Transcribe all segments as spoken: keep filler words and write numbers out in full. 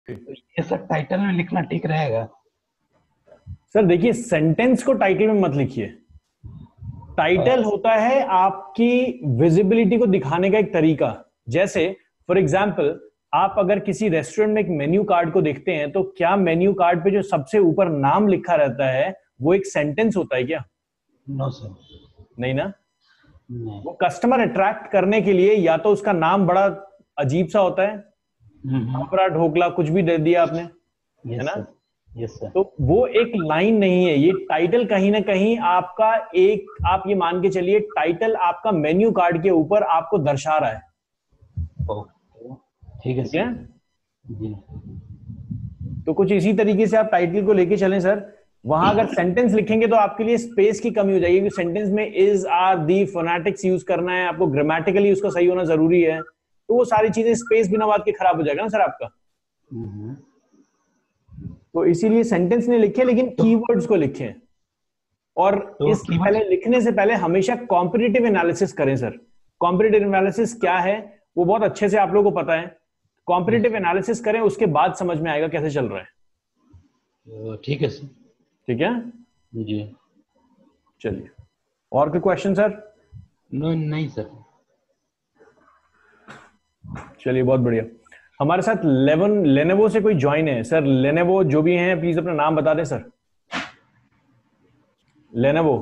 तो ये सब टाइटल में लिखना ठीक रहेगा? सर देखिए, सेंटेंस को टाइटल में मत लिखिए। टाइटल होता है आपकी विजिबिलिटी को दिखाने का एक तरीका। जैसे फॉर एग्जाम्पल, आप अगर किसी रेस्टोरेंट में एक मेन्यू कार्ड को देखते हैं तो क्या मेन्यू कार्ड पे जो सबसे ऊपर नाम लिखा रहता है वो एक सेंटेंस होता है क्या? No sir. नहीं ना। नहीं। वो कस्टमर अट्रैक्ट करने के लिए या तो उसका नाम बड़ा अजीब सा होता है, खापरा ढोकला कुछ भी दे दिया आपने, है यस ना, सर। Yes sir. तो वो एक लाइन नहीं है। ये टाइटल कहीं ना कहीं आपका एक, आप ये मान के चलिए टाइटल आपका मेन्यू कार्ड के ऊपर आपको दर्शा रहा है। ओके, ठीक है ठीक है, सर। जी। तो कुछ इसी तरीके से आप टाइटल को लेके चलें सर। वहां अगर सेंटेंस लिखेंगे तो आपके लिए स्पेस की कमी हो जाएगी, क्योंकि सेंटेंस में is are the phonetics use करना है, आपको ग्रामेटिकली उसका सही होना जरूरी है, तो वो सारी चीजें स्पेस बिना बात के खराब हो जाएगा ना सर आपका। हम्म। तो इसीलिए सेंटेंस नहीं लिखे, लेकिन तो कीवर्ड्स को लिखें। और तो इससे कीवर्ड। पहले, लिखने से पहले हमेशा कॉम्पिटिटिव एनालिसिस करें सर। कॉम्पिटिटिव एनालिसिस क्या है वो बहुत अच्छे से आप लोगों को पता है। कॉम्पिटिटिव एनालिसिस करें, उसके बाद समझ में आएगा कैसे चल रहा है। ठीक है सर। ठीक है, जी। चलिए और कोई क्वेश्चन सर? नो, नहीं सर। चलिए बहुत बढ़िया। हमारे साथ लेवन लेनेवो से कोई ज्वाइन है सर? लेनेवो जो भी हैं प्लीज अपना नाम बता दें सर। लेनेवो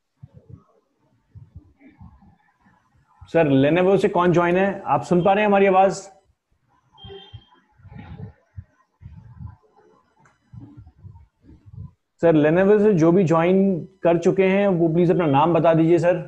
सर, लेनेवो से कौन ज्वाइन है? आप सुन पा रहे हैं हमारी आवाज? सर लेनेवो से जो भी ज्वाइन कर चुके हैं वो प्लीज अपना नाम बता दीजिए सर।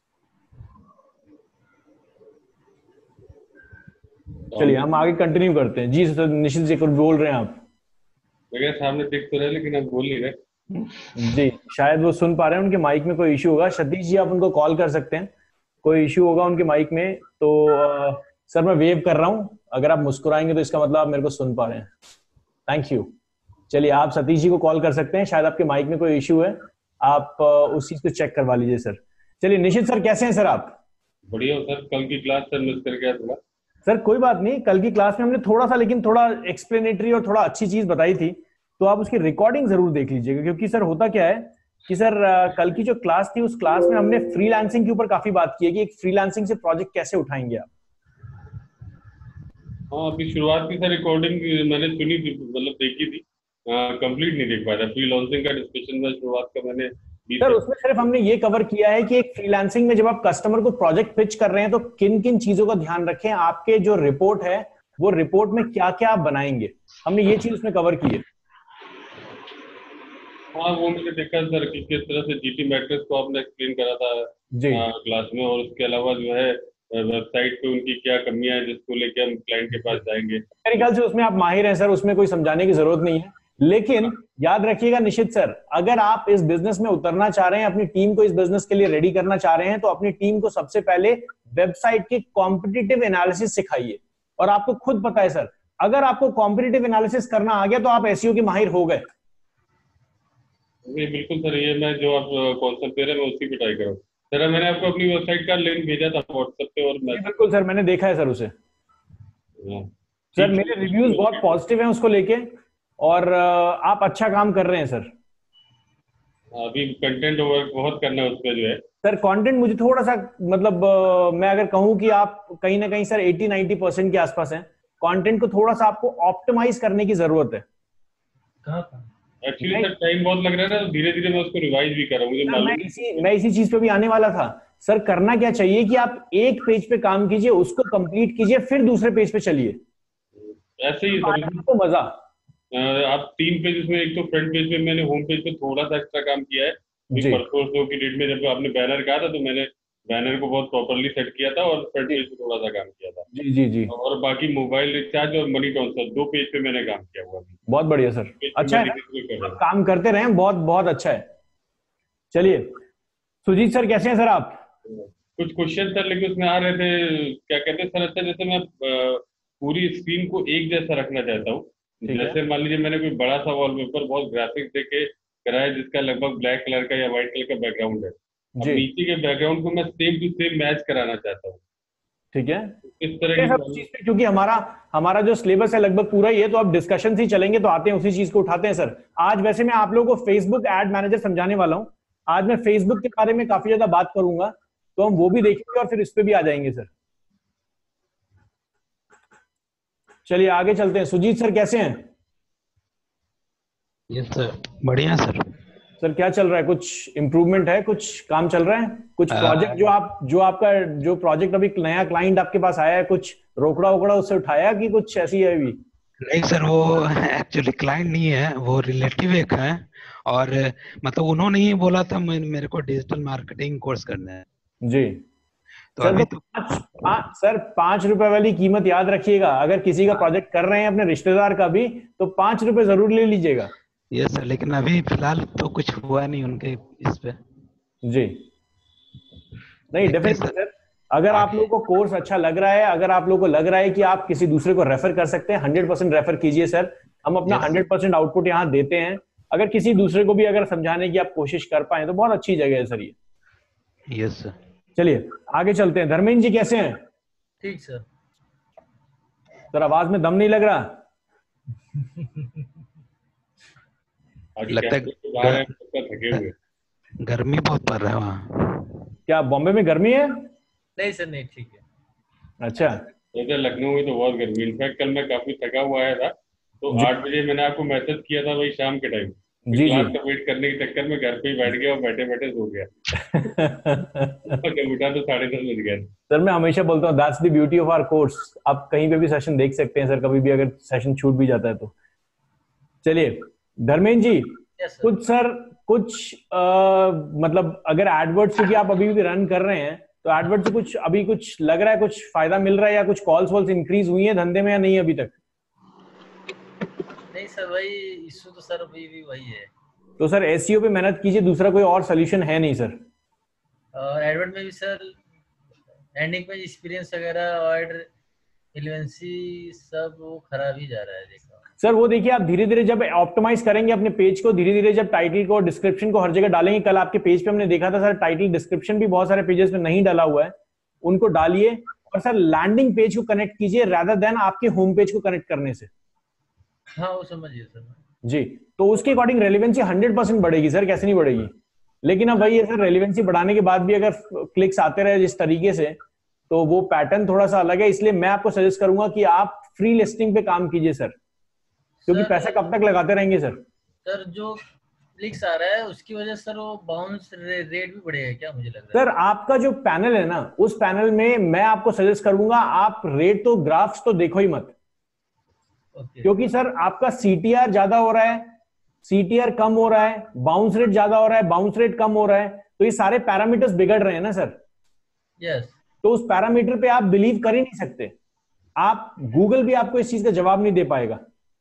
चलिए हम आगे कंटिन्यू करते हैं। जी सर, निश्चित जी कुछ बोल रहे हैं आप? मेरे सामने दिख तो रहा है लेकिन आप बोल नहीं रहे। जी शायद वो सुन पा रहे हैं, उनके माइक में कोई इशू होगा। सतीश जी आप उनको कॉल कर सकते हैं, कोई इशू होगा उनके माइक में तो। आ, सर मैं वेव कर रहा हूं, अगर आप मुस्कुराएंगे तो इसका मतलब आप मेरे को सुन पा रहे हैं। Thank you. चलिए आप सतीश जी को कॉल कर सकते हैं, शायद आपके माइक में कोई इशू है, आप आ, उस चीज को चेक करवा लीजिए सर। चलिए निशित सर कैसे हैं सर आप? बढ़िया हो सर, कल की क्लास सर मिस कर गया थोड़ा। सर कोई बात नहीं, कल की क्लास में हमने थोड़ा सा, लेकिन थोड़ा एक्सप्लेनेटरी और थोड़ा अच्छी चीज बताई थी, तो आप उसकी रिकॉर्डिंग जरूर देख लीजिएगा। क्योंकि सर होता क्या है कि सर अ, कल की जो क्लास थी उस क्लास में हमने फ्रीलांसिंग के ऊपर काफी बात की है कि एक फ्रीलांसिंग से प्रोजेक्ट कैसे उठाएंगे आप। हाँ, अभी शुरुआत की सर रिकॉर्डिंग मैंने सुनी थी, मतलब देखी थी, कंप्लीट नहीं देख पाया था। फ्री लॉन्चिंग का डिस्कशन में शुरुआत का मैंने बीस सर उसमें सिर्फ हमने ये कवर किया है कि एक फ्रीलांसिंग में जब आप कस्टमर को प्रोजेक्ट पिच कर रहे हैं तो किन किन चीजों का ध्यान रखें, आपके जो रिपोर्ट है वो रिपोर्ट में क्या क्या आप बनाएंगे, हमने ये चीज उसमें कवर की है। हाँ, वो मैंने देखा सर कि किस तरह से जीटी मैट्रिक्स को आपने एक्सप्लेन करा था जी क्लास में, और उसके अलावा जो है वेबसाइट पे उनकी क्या कमियां हैं जिसको लेके हम क्लाइंट के पास जाएंगे। मेरे ख्याल से उसमें आप माहिर हैं सर, उसमें कोई समझाने की जरूरत नहीं है। लेकिन याद रखिएगा निशित सर, अगर आप इस बिजनेस में उतरना चाह रहे हैं, अपनी टीम को इस बिजनेस के लिए रेडी करना चाह रहे हैं, तो अपनी टीम को सबसे पहले वेबसाइट की कॉम्पिटिटिव एनालिसिस सिखाइए। और आपको खुद पता है सर, अगर आपको कॉम्पिटिटिव एनालिसिस करना आ गया तो आप एसईओ के माहिर हो गए। जी बिल्कुल सर, ये मैं जो आप कॉन्सेप्ट दे रहे हैं मैं उसी पे ट्राई करूँ। सर मैंने आपको अपनी वेबसाइट का लिंक भेजा था व्हाट्सएप पे, और जी मैसेज। बिल्कुल सर, मैंने देखा है सर उसे। हाँ, सर ठीक मेरे रिव्यूज बहुत है। पॉजिटिव हैं उसको लेके, और अ, आप अच्छा काम कर रहे हैं सर। अभी कंटेंट वर्क बहुत करना है उस पर जो है। सर कंटेंट मुझे थोड़ा सा, मतलब अ, मैं अगर कहूं कि आप कहीं ना कहीं सर अस्सी नब्बे परसेंट के आसपास हैं। कंटेंट को थोड़ा सा आपको ऑप्टिमाइज करने की जरूरत है। कहाँ कहाँ? एक्चुअली मैं सर टाइम बहुत लग रहा है ना, तो धीरे धीरे मैं उसको रिवाइज भी कर रहा हूँ, मुझे सर मैं मालूम इसी है। मैं इसी चीज पे भी आने वाला था। सर करना क्या चाहिए कि आप एक पेज पे काम कीजिए, उसको कंप्लीट कीजिए, फिर दूसरे पेज पे चलिए, ऐसे ही तब सर आएगा इसमें, आपको मजा। अ, आप तीन पेज में, एक तो फ्रंट पेज पे मैंने होम पेज पे थोड़ा सा एक्स्ट्रा काम किया है। अभी जी परसों दो की डेट में जब आपने बैनर कहा था तो मैंने बैनर को बहुत प्रॉपरली सेट किया था, और फ्रंट जी पेज पे थोड़ा सा काम किया था। जी जी जी। और बाकी मोबाइल रिचार्ज और मनी ट्रांसफर दो पेज पे मैंने काम किया हुआ। अभी बहुत बढ़िया सर, पेज पे अच्छा मैं है धीरे सर, धीरे कर रहा आप हूँ। काम करते रहें, बहुत बहुत अच्छा है। चलिए सुजीत सर कैसे हैं सर आप? कुछ क्वेश्चन सर लेकिन उसमें आ रहे थे, क्या कहते हैं सर, अच्छा जैसे मैं अ, पूरी स्क्रीन को एक जैसा रखना चाहता हूँ। ठीक है। जैसे मान लीजिए मैंने कोई बड़ा सा वॉलपेपर बहुत ग्राफिक्स देके कराया जिसका लगभग ब्लैक कलर का या व्हाइट कलर का बैकग्राउंड है। अब जी नीचे के बैकग्राउंड को मैं सेम टू सेम मैच कराना चाहता हूँ। ठीक है इस तरह ये की सब चीज पे, क्योंकि हमारा हमारा जो सिलेबस है लगभग पूरा ही है, तो अब डिस्कशन ही चलेंगे, तो आते हैं उसी चीज को उठाते हैं सर। आज वैसे मैं आप लोगों को फेसबुक एड मैनेजर समझाने वाला हूं। आज मैं फेसबुक के बारे में काफी ज्यादा बात करूंगा, तो हम वो भी देखेंगे और फिर इस पे भी आ जाएंगे सर। चलिए आगे चलते हैं। सुजीत सर कैसे हैं? यस सर, बढ़िया सर। सर क्या चल रहा है? कुछ इम्प्रूवमेंट है? कुछ काम चल रहा है? कुछ प्रोजेक्ट जो आप जो आपका जो प्रोजेक्ट अभी नया क्लाइंट आपके पास आया है, कुछ रोकड़ा वोकड़ा उससे उठाया कि कुछ ऐसी है अभी? नहीं सर, वो एक्चुअली क्लाइंट नहीं है, वो रिलेटिव एक है। और मतलब उन्होंने ही बोला था मैं- मेरे को डिजिटल मार्केटिंग कोर्स करना है। जी तो सर, अभी तो तो पाँच पाँच सर पांच रुपए वाली कीमत याद रखिएगा। अगर किसी का प्रोजेक्ट कर रहे हैं अपने रिश्तेदार का भी, तो पांच रुपए जरूर ले लीजिएगा। ये सर, लेकिन अभी फिलहाल तो कुछ हुआ नहीं उनके इस पे। जी नहीं, देखते हैं डेफिनेटली सर सर। अगर आप आगे। लोगों को कोर्स अच्छा लग रहा है, अगर आप लोगों को लग रहा है कि आप किसी दूसरे को रेफर कर सकते हैं, हंड्रेड परसेंट रेफर कीजिए सर। हम अपना यस हंड्रेड परसेंट आउटपुट यहाँ देते हैं। अगर किसी दूसरे को भी अगर समझाने की आप कोशिश कर पाए तो बहुत अच्छी जगह है सर ये। Yes sir. चलिए आगे चलते हैं। धर्मेंद्र जी कैसे हैं? ठीक सर। सर आवाज में दम नहीं लग रहा। आगे लगता है कैंपस के बाहर है, सबका थके हुए। गर्मी बहुत पड़ रहा है वहाँ। क्या बॉम्बे में गर्मी है? नहीं सर, नहीं ठीक है। अच्छा वैसे लखनऊ में तो बहुत गर्मी। इनफैक्ट कल मैं काफी थका हुआ आया था, तो जी। आठ बजे मैंने आपको मैसेज किया था वही शाम के टाइम। जी क्लास जी का वेट करने के चक्कर में घर पे ही बैठ गया और बैठे बैठे सो गया। और जब उठा तो साढ़े दस बज गए। सर मैं हमेशा बोलता हूँ that's the beauty of our course. आप कहीं पे भी सेशन देख सकते हैं सर, कभी भी अगर सेशन छूट भी जाता है तो। चलिए धर्मेंद्र जी, यस सर। कुछ सर कुछ आ, मतलब अगर एडवर्ड्स क्योंकि आप अभी भी रन कर रहे हैं, तो एडवर्ड से कुछ अभी कुछ लग रहा है, कुछ फायदा मिल रहा है, या कुछ कॉल्स वॉल्स इंक्रीज हुई है धंधे में या नहीं अभी तक? नहीं सर, वही इशू तो सर अभी भी वही है। तो सर एसईओ पे मेहनत कीजिए, दूसरा कोई और सोल्यूशन है नहीं सर। और एडवर्ड में भी सर एंडिंग पे एक्सपीरियंस वगैरह और रिलेवेंसी सब वो खराब ही जा रहा है। देखा सर वो देखिए, आप धीरे धीरे जब ऑप्टिमाइज करेंगे अपने पेज को, धीरे धीरे जब टाइटल को डिस्क्रिप्शन को हर जगह डालेंगे। कल आपके पेज पे हमने देखा था सर, टाइटल डिस्क्रिप्शन भी बहुत सारे पेजेस में नहीं डाला हुआ है, उनको डालिए। और सर लैंडिंग पेज को कनेक्ट कीजिए रादर देन आपके होम पेज को कनेक्ट करने से। हाँ वो समझिए सर जी, तो उसके अकॉर्डिंग रेलिवेंसी हंड्रेड परसेंट बढ़ेगी सर, कैसे नहीं बढ़ेगी। लेकिन अब वही है सर, रेलिवेंसी बढ़ाने के बाद भी अगर क्लिक्स आते रहे जिस तरीके से, तो वो पैटर्न थोड़ा सा अलग है। इसलिए मैं आपको सजेस्ट करूंगा कि आप फ्री लिस्टिंग पे काम कीजिए सर, क्योंकि सर, पैसा कब तक लगाते रहेंगे सर। सर जो क्लिक्स आ रहा है उसकी वजह से सर वो बाउंस रे, रेट भी बढ़ेगा क्या, मुझे लग रहा है। सर आपका जो पैनल है ना, उस पैनल में मैं आपको सजेस्ट करूंगा आप रेट तो ग्राफ्स तो देखो ही मत, ओके। क्योंकि सर आपका सीटीआर ज्यादा हो रहा है, सीटीआर कम हो रहा है, बाउंस रेट ज्यादा हो रहा है, बाउंस रेट कम हो रहा है, तो ये सारे पैरामीटर्स बिगड़ रहे हैं ना सर। यस। तो उस पैरामीटर पे आप बिलीव कर ही नहीं सकते। आप गूगल भी आपको इस चीज का जवाब नहीं दे पाएगा,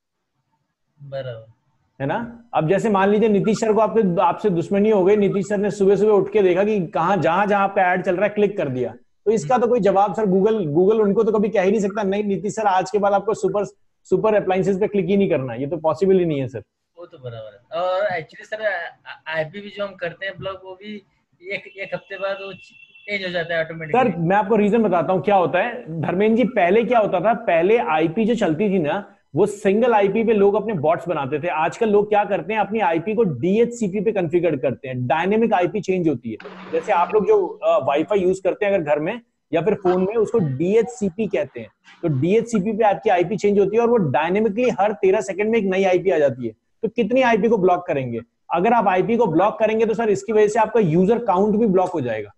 बराबर है ना। अब जैसे मान लीजिए नीतीश सर को आपके आपसे दुश्मनी हो गई, नीतीश सर ने सुबह सुबह उठ के देखा कि कहां जहां जहां आपका ऐड चल रहा है क्लिक कर दिया, तो इसका तो कोई जवाब सर गूगल गूगल उनको तो कभी कह ही नहीं सकता नहीं नीतीश सर आज के बाद आपको सुपर सुपर अप्लायंसेस पे क्लिक ही नहीं करना, ये तो पॉसिबल ही नहीं है सर। वो तो बराबर है। और एक्चुअली सर आईपी भी जो हम करते हैं ब्लॉग, वो भी एक एक हफ्ते बाद वो चेंज हो जाता है सर ऑटोमेटिकली। मैं आपको रीजन बताता हूं क्या होता है धर्मेंद्र जी। पहले क्या होता था, पहले आईपी जो चलती थी ना, वो सिंगल आईपी पे लोग अपने बॉट्स बनाते थे। आजकल लोग क्या करते हैं, अपनी आईपी को डीएचसीपी पे कॉन्फ़िगर करते हैं। डायनेमिक आईपी चेंज होती है। जैसे आप लोग जो वाईफाई यूज करते हैं अगर घर में या फिर फोन में, उसको डीएचसीपी कहते हैं। तो डीएचसीपी पे आपकी आईपी चेंज होती है और वो डायनेमिकली हर तेरह सेकंड में एक नई आईपी आ जाती है। तो कितनी आईपी को ब्लॉक करेंगे? अगर आप आईपी को ब्लॉक करेंगे तो सर इसकी वजह से आपका यूजर काउंट भी ब्लॉक हो जाएगा।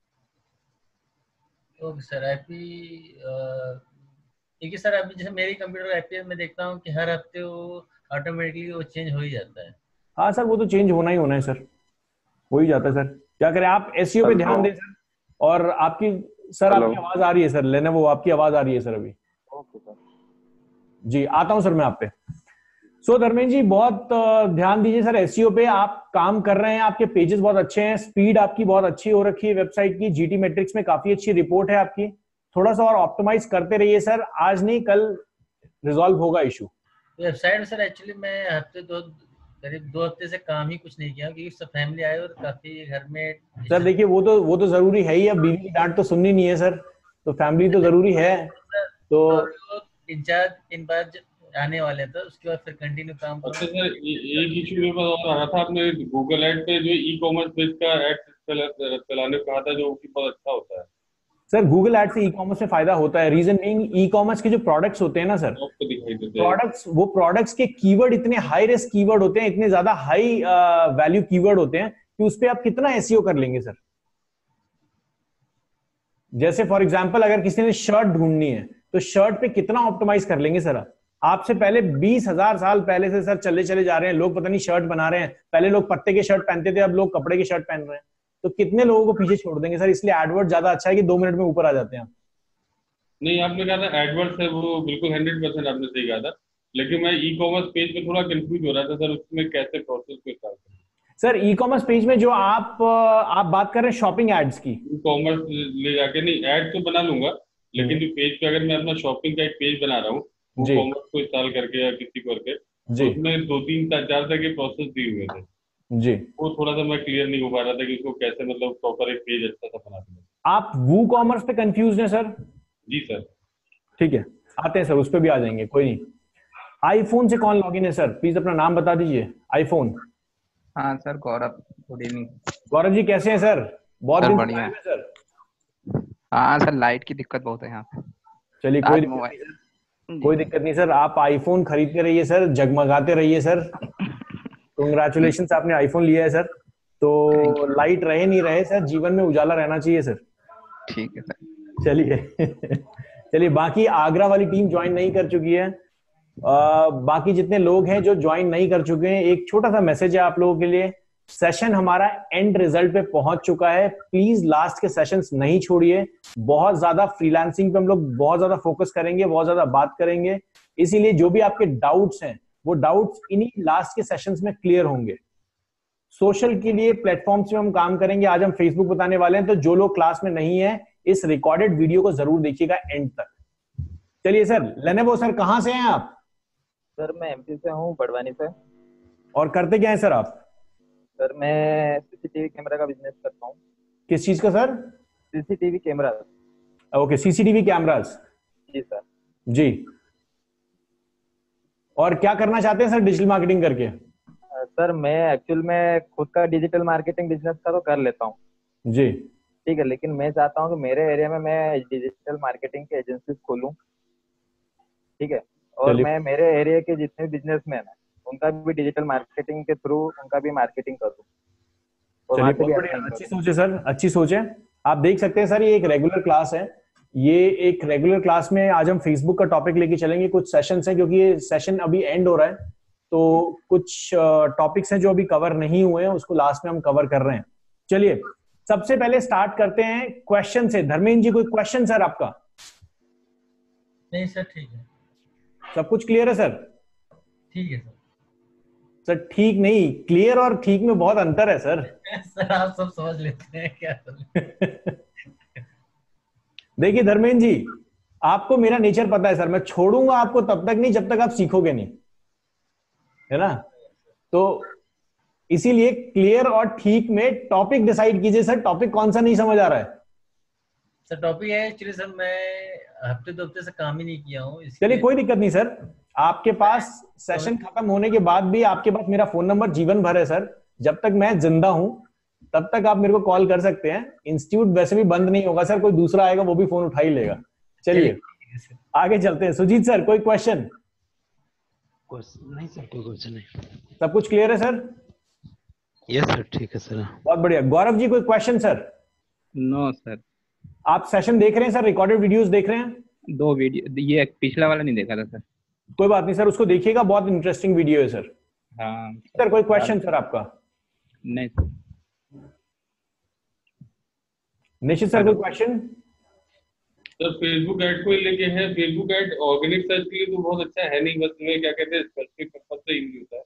Okay sir. आईपी देखिए सर, अभी जैसे मेरी कंप्यूटर आईपी में देखता हूँ कि हर हफ्ते वो ऑटोमेटिकली वो चेंज हो ही जाता है। हाँ सर, वो तो चेंज होना ही होना है सर, हो ही जाता है सर। क्या करें, आप एसईओ पे ध्यान दें सर। और आपकी सर हेलो। आपकी आवाज आ रही है सर, लेना वो आपकी आवाज आ रही है सर अभी। Okay sir. जी आता हूं सर मैं आप पे। सो धर्मेंद्र जी बहुत अ, ध्यान दीजिए सर एसईओ पे। आप काम कर रहे हैं, आपके पेजेस बहुत अच्छे हैं, स्पीड आपकी बहुत अच्छी हो रखी है वेबसाइट की, जीटी मैट्रिक्स में काफी अच्छी रिपोर्ट है आपकी। थोड़ा सा और ऑप्टिमाइज करते रहिए सर, आज नहीं कल रिजॉल्व होगा इशू। वेबसाइट में सर एक्चुअली मैं हफ्ते दो करीब दो हफ्ते से काम ही कुछ नहीं किया, क्योंकि सब फैमिली आए और काफी घर में। सर देखिए वो तो वो तो जरूरी है ही, अब बीवी की डांट तो सुननी नहीं है सर। तो फैमिली तो जरूरी है। तो इंचार्ज इन बार आने वाले थे, उसके बाद फिर कंटिन्यू काम अच्छा सर, एक इशू मेरे पास और आ रहा था। आपने गूगल एड पे जो ई कॉमर्स पेज का एड चलाने को कहा था, जो कि बहुत अच्छा होता है। सर गूगल एड से ई कॉमर्स में फायदा होता है। रीजन बीइंग ई कॉमर्स के जो प्रोडक्ट्स होते हैं ना सर, आपको दिखाई देते हैं प्रोडक्ट्स, वो प्रोडक्ट्स के कीवर्ड इतने हाई रिस्क कीवर्ड होते हैं, इतने ज्यादा हाई वैल्यू कीवर्ड होते हैं कि उस पे आप कितना एसईओ कर लेंगे सर। जैसे फॉर एग्जांपल अगर किसी ने शर्ट ढूंढनी है तो शर्ट पे कितना ऑप्टिमाइज कर लेंगे सर आप। आपसे पहले बीस हजार साल पहले से सर चले चले जा रहे हैं लोग, पता नहीं शर्ट बना रहे हैं। पहले लोग पत्ते के शर्ट पहनते थे, अब लोग कपड़े के शर्ट पहन रहे हैं। तो कितने लोगों को पीछे छोड़ देंगे सर। इसलिए एडवर्ड ज्यादा अच्छा है कि दो मिनट में ऊपर आ जाते हैं। नहीं, आपने कहा था एडवर्ड्स है, वो बिल्कुल हंड्रेड परसेंट आपने सही कहा था, लेकिन मैं ई कॉमर्स पेज पे थोड़ा कंफ्यूज हो रहा था सर, उसमें कैसे प्रोसेस को स्टार्ट करें। सर ई कॉमर्स पेज में जो आप आप बात कर रहे हैं शॉपिंग एड्स की, ई कॉमर्स ले जाके नहीं, एड तो बना लूंगा, लेकिन जो पेज पे अगर मैं अपना शॉपिंग का एक पेज बना रहा हूँ, वो जी। कॉमर्स को इंस्टॉल करके या किसी को करके, जी तो उसमें दो तीन चार तरह के प्रोसेस दिए हुए थे। जी, वो थोड़ा सा मैं क्लियर नहीं हो पा रहा था कि उसको कैसे मतलब प्रॉपर एक पेज अच्छा सा बना दूं। आप वू कॉमर्स पे कंफ्यूज हैं सर? जी सर। ठीक है, आते हैं सर, उस पर भी आ जाएंगे, कोई नहीं। आईफोन से कौन लॉगिन है सर? प्लीज अपना नाम बता दीजिए। आईफोन। हाँ sir, Gaurav, good evening. Gaurav ji कैसे हैं सर? बहुत सर दिन बढ़िया है सर। हाँ सर, लाइट की दिक्कत बहुत है यहाँ पे। चलिए कोई दिक्कत नहीं सर, कोई दिक्कत नहीं सर। आप आईफोन खरीद के रहिए सर, जगमगाते रहिए सर। कंग्रेचुलेशन, आपने आईफोन लिया है सर। तो लाइट रहे नहीं रहे सर, जीवन में उजाला रहना चाहिए सर। ठीक है सर। चलिए चलिए, बाकी आगरा वाली टीम ज्वाइन नहीं कर चुकी है। आ, बाकी जितने लोग हैं जो ज्वाइन नहीं कर चुके हैं, एक छोटा सा मैसेज है आप लोगों के लिए। सेशन हमारा एंड रिजल्ट पे पहुंच चुका है। प्लीज लास्ट के सेशंस नहीं छोड़िए। बहुत ज्यादा फ्रीलांसिंग पे हम लोग बहुत ज्यादा फोकस करेंगे, बहुत ज्यादा बात करेंगे। इसीलिए जो भी आपके डाउट्स हैं वो डाउट्स इन्हीं लास्ट के सेशंस में क्लियर होंगे। सोशल के लिए प्लेटफॉर्म्स में हम काम करेंगे। आज हम फेसबुक बताने वाले हैं, तो जो लोग क्लास में नहीं है इस रिकॉर्डेड वीडियो को जरूर देखिएगा एंड तक। चलिए सर, लेनेवो सर कहां से हैं आप? सर मैं एमपी से हूँ, बड़वानी से। और करते क्या है सर आप? सर मैं सीसीटीवी कैमरा का बिजनेस करता हूँ। किस चीज का sir? CCTV camera. Okay, CCTV cameras. जी सर। जी, और क्या करना चाहते हैं सर डिजिटल मार्केटिंग करके? सर मैं एक्चुअल में खुद का डिजिटल मार्केटिंग बिजनेस का तो कर लेता हूँ जी, ठीक है, लेकिन मैं चाहता हूँ कि मेरे एरिया में मैं डिजिटल मार्केटिंग के एजेंसीज खोलूँ, ठीक है, और मैं मेरे एरिया के जितने भी बिजनेसमैन हैं उनका भी डिजिटल मार्केटिंग के थ्रू उनका भी मार्केटिंग करूँ। अच्छी सोच है सर, अच्छी सोच है। आप देख सकते हैं सर, ये एक रेगुलर क्लास है। ये एक रेगुलर क्लास में आज हम फेसबुक का टॉपिक लेके चलेंगे। कुछ सेशंस हैं, क्योंकि ये सेशन अभी एंड हो रहा है, तो कुछ टॉपिक्स हैं जो अभी कवर नहीं हुए हैं, उसको लास्ट में हम कवर कर रहे हैं। चलिए सबसे पहले स्टार्ट करते हैं क्वेश्चन से। धर्मेंद्र जी, कोई क्वेश्चन सर आपका? नहीं सर, ठीक है, सब कुछ क्लियर है सर? ठीक है सर। सर ठीक नहीं, क्लियर और ठीक में बहुत अंतर है सर। सर आप सब समझ लेते हैं क्या? देखिए धर्मेंद्र जी, आपको मेरा नेचर पता है सर, मैं छोड़ूंगा आपको तब तक नहीं जब तक आप सीखोगे नहीं, है ना? तो इसीलिए क्लियर और ठीक में टॉपिक डिसाइड कीजिए सर। टॉपिक कौन सा नहीं समझ आ रहा है? सर टॉपिक है एक्चुअली सर, मैं हफ्ते दो हफ्ते से काम ही नहीं किया हूँ। चलिए कोई दिक्कत नहीं सर, आपके पास सेशन खत्म होने के बाद भी आपके पास मेरा फोन नंबर जीवन भर है सर। जब तक मैं जिंदा हूं तब तक आप मेरे को कॉल कर सकते हैं। इंस्टीट्यूट वैसे भी बंद नहीं होगा सर, कोई दूसरा आएगा वो भी फोन उठा ही लेगा। चलिए आगे चलते हैं। सुजीत सर, कोई क्वेश्चन? नहीं सर, कोई क्वेश्चन नहीं। सब कुछ क्लियर है सर? यस सर, ठीक है सर। बहुत बढ़िया। गौरव जी, कोई क्वेश्चन सर? No sir. आप सेशन देख रहे हैं सर, रिकॉर्डेड वीडियोस देख रहे हैं? दो वीडियो, ये पिछला वाला नहीं देखा था सर। कोई बात नहीं सर, उसको देखिएगा, बहुत इंटरेस्टिंग वीडियो है सर। हाँ सर कोई क्वेश्चन सर आपका? नहीं सर। निश्चित सर, कोई क्वेश्चन? सर फेसबुक ऐड को लेके है, फेसबुक ऐड ऑर्गेनिक सर्च के लिए तो बहुत अच्छा है नहीं, बस में क्या कहते हैं स्पेसिफिक पर्पस से यूज होता है।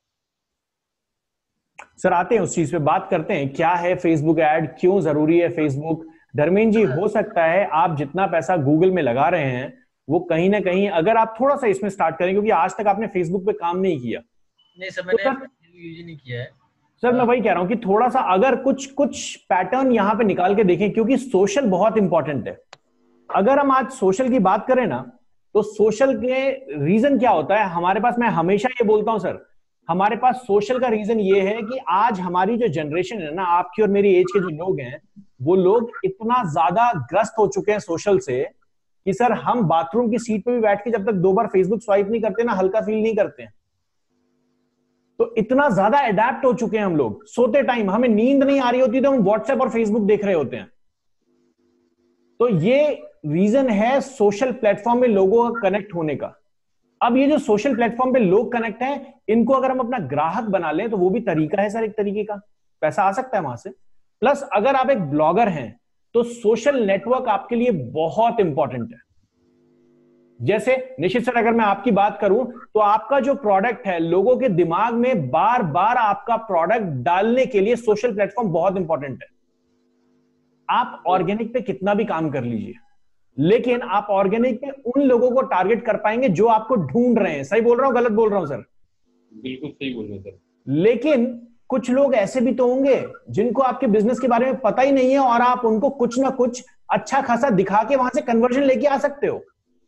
सर आते हैं उस चीज पे, बात करते हैं क्या है फेसबुक ऐड, क्यों जरूरी है फेसबुक। धर्मेंद्र जी, हो सकता है आप जितना पैसा गूगल में लगा रहे हैं वो कहीं ना कहीं अगर आप थोड़ा सा इसमें स्टार्ट करें, क्योंकि आज तक आपने फेसबुक पे काम नहीं किया। नहीं सर, मैंने यूज नहीं किया है सर। मैं वही कह रहा हूं कि थोड़ा सा अगर कुछ कुछ पैटर्न यहाँ पे निकाल के देखें, क्योंकि सोशल बहुत इंपॉर्टेंट है। अगर हम आज सोशल की बात करें ना, तो सोशल के रीजन क्या होता है हमारे पास, मैं हमेशा ये बोलता हूं सर, हमारे पास सोशल का रीजन ये है कि आज हमारी जो जनरेशन है ना, आपकी और मेरी एज के जो लोग हैं, वो लोग इतना ज्यादा ग्रस्त हो चुके हैं सोशल से कि सर हम बाथरूम की सीट पे भी बैठ के जब तक दो बार फेसबुक स्वाइप नहीं करते ना, हल्का फील नहीं करते हैं। तो इतना ज्यादा अडेप्ट हो चुके हैं हम लोग, सोते टाइम हमें नींद नहीं आ रही होती तो हम व्हाट्सएप और फेसबुक देख रहे होते हैं। तो ये रीजन है सोशल प्लेटफॉर्म में लोगों का कनेक्ट होने का। अब ये जो सोशल प्लेटफॉर्म पे लोग कनेक्ट हैं, इनको अगर हम अपना ग्राहक बना लें तो वो भी तरीका है सर, एक तरीके का पैसा आ सकता है वहां से। प्लस अगर आप एक ब्लॉगर हैं तो सोशल नेटवर्क आपके लिए बहुत इंपॉर्टेंट है। जैसे निश्चित सर, अगर मैं आपकी बात करूं तो आपका जो प्रोडक्ट है, लोगों के दिमाग में बार बार आपका प्रोडक्ट डालने के लिए सोशल प्लेटफॉर्म बहुत इंपॉर्टेंट है। आप ऑर्गेनिक पे कितना भी काम कर लीजिए, लेकिन आप ऑर्गेनिक पे उन लोगों को टारगेट कर पाएंगे जो आपको ढूंढ रहे हैं। सही बोल रहा हूं, गलत बोल रहा हूं सर? बिल्कुल सही बोल रहे हैं सर। लेकिन कुछ लोग ऐसे भी तो होंगे जिनको आपके बिजनेस के बारे में पता ही नहीं है, और आप उनको कुछ ना कुछ अच्छा खासा दिखा के वहां से कन्वर्जन लेके आ सकते हो।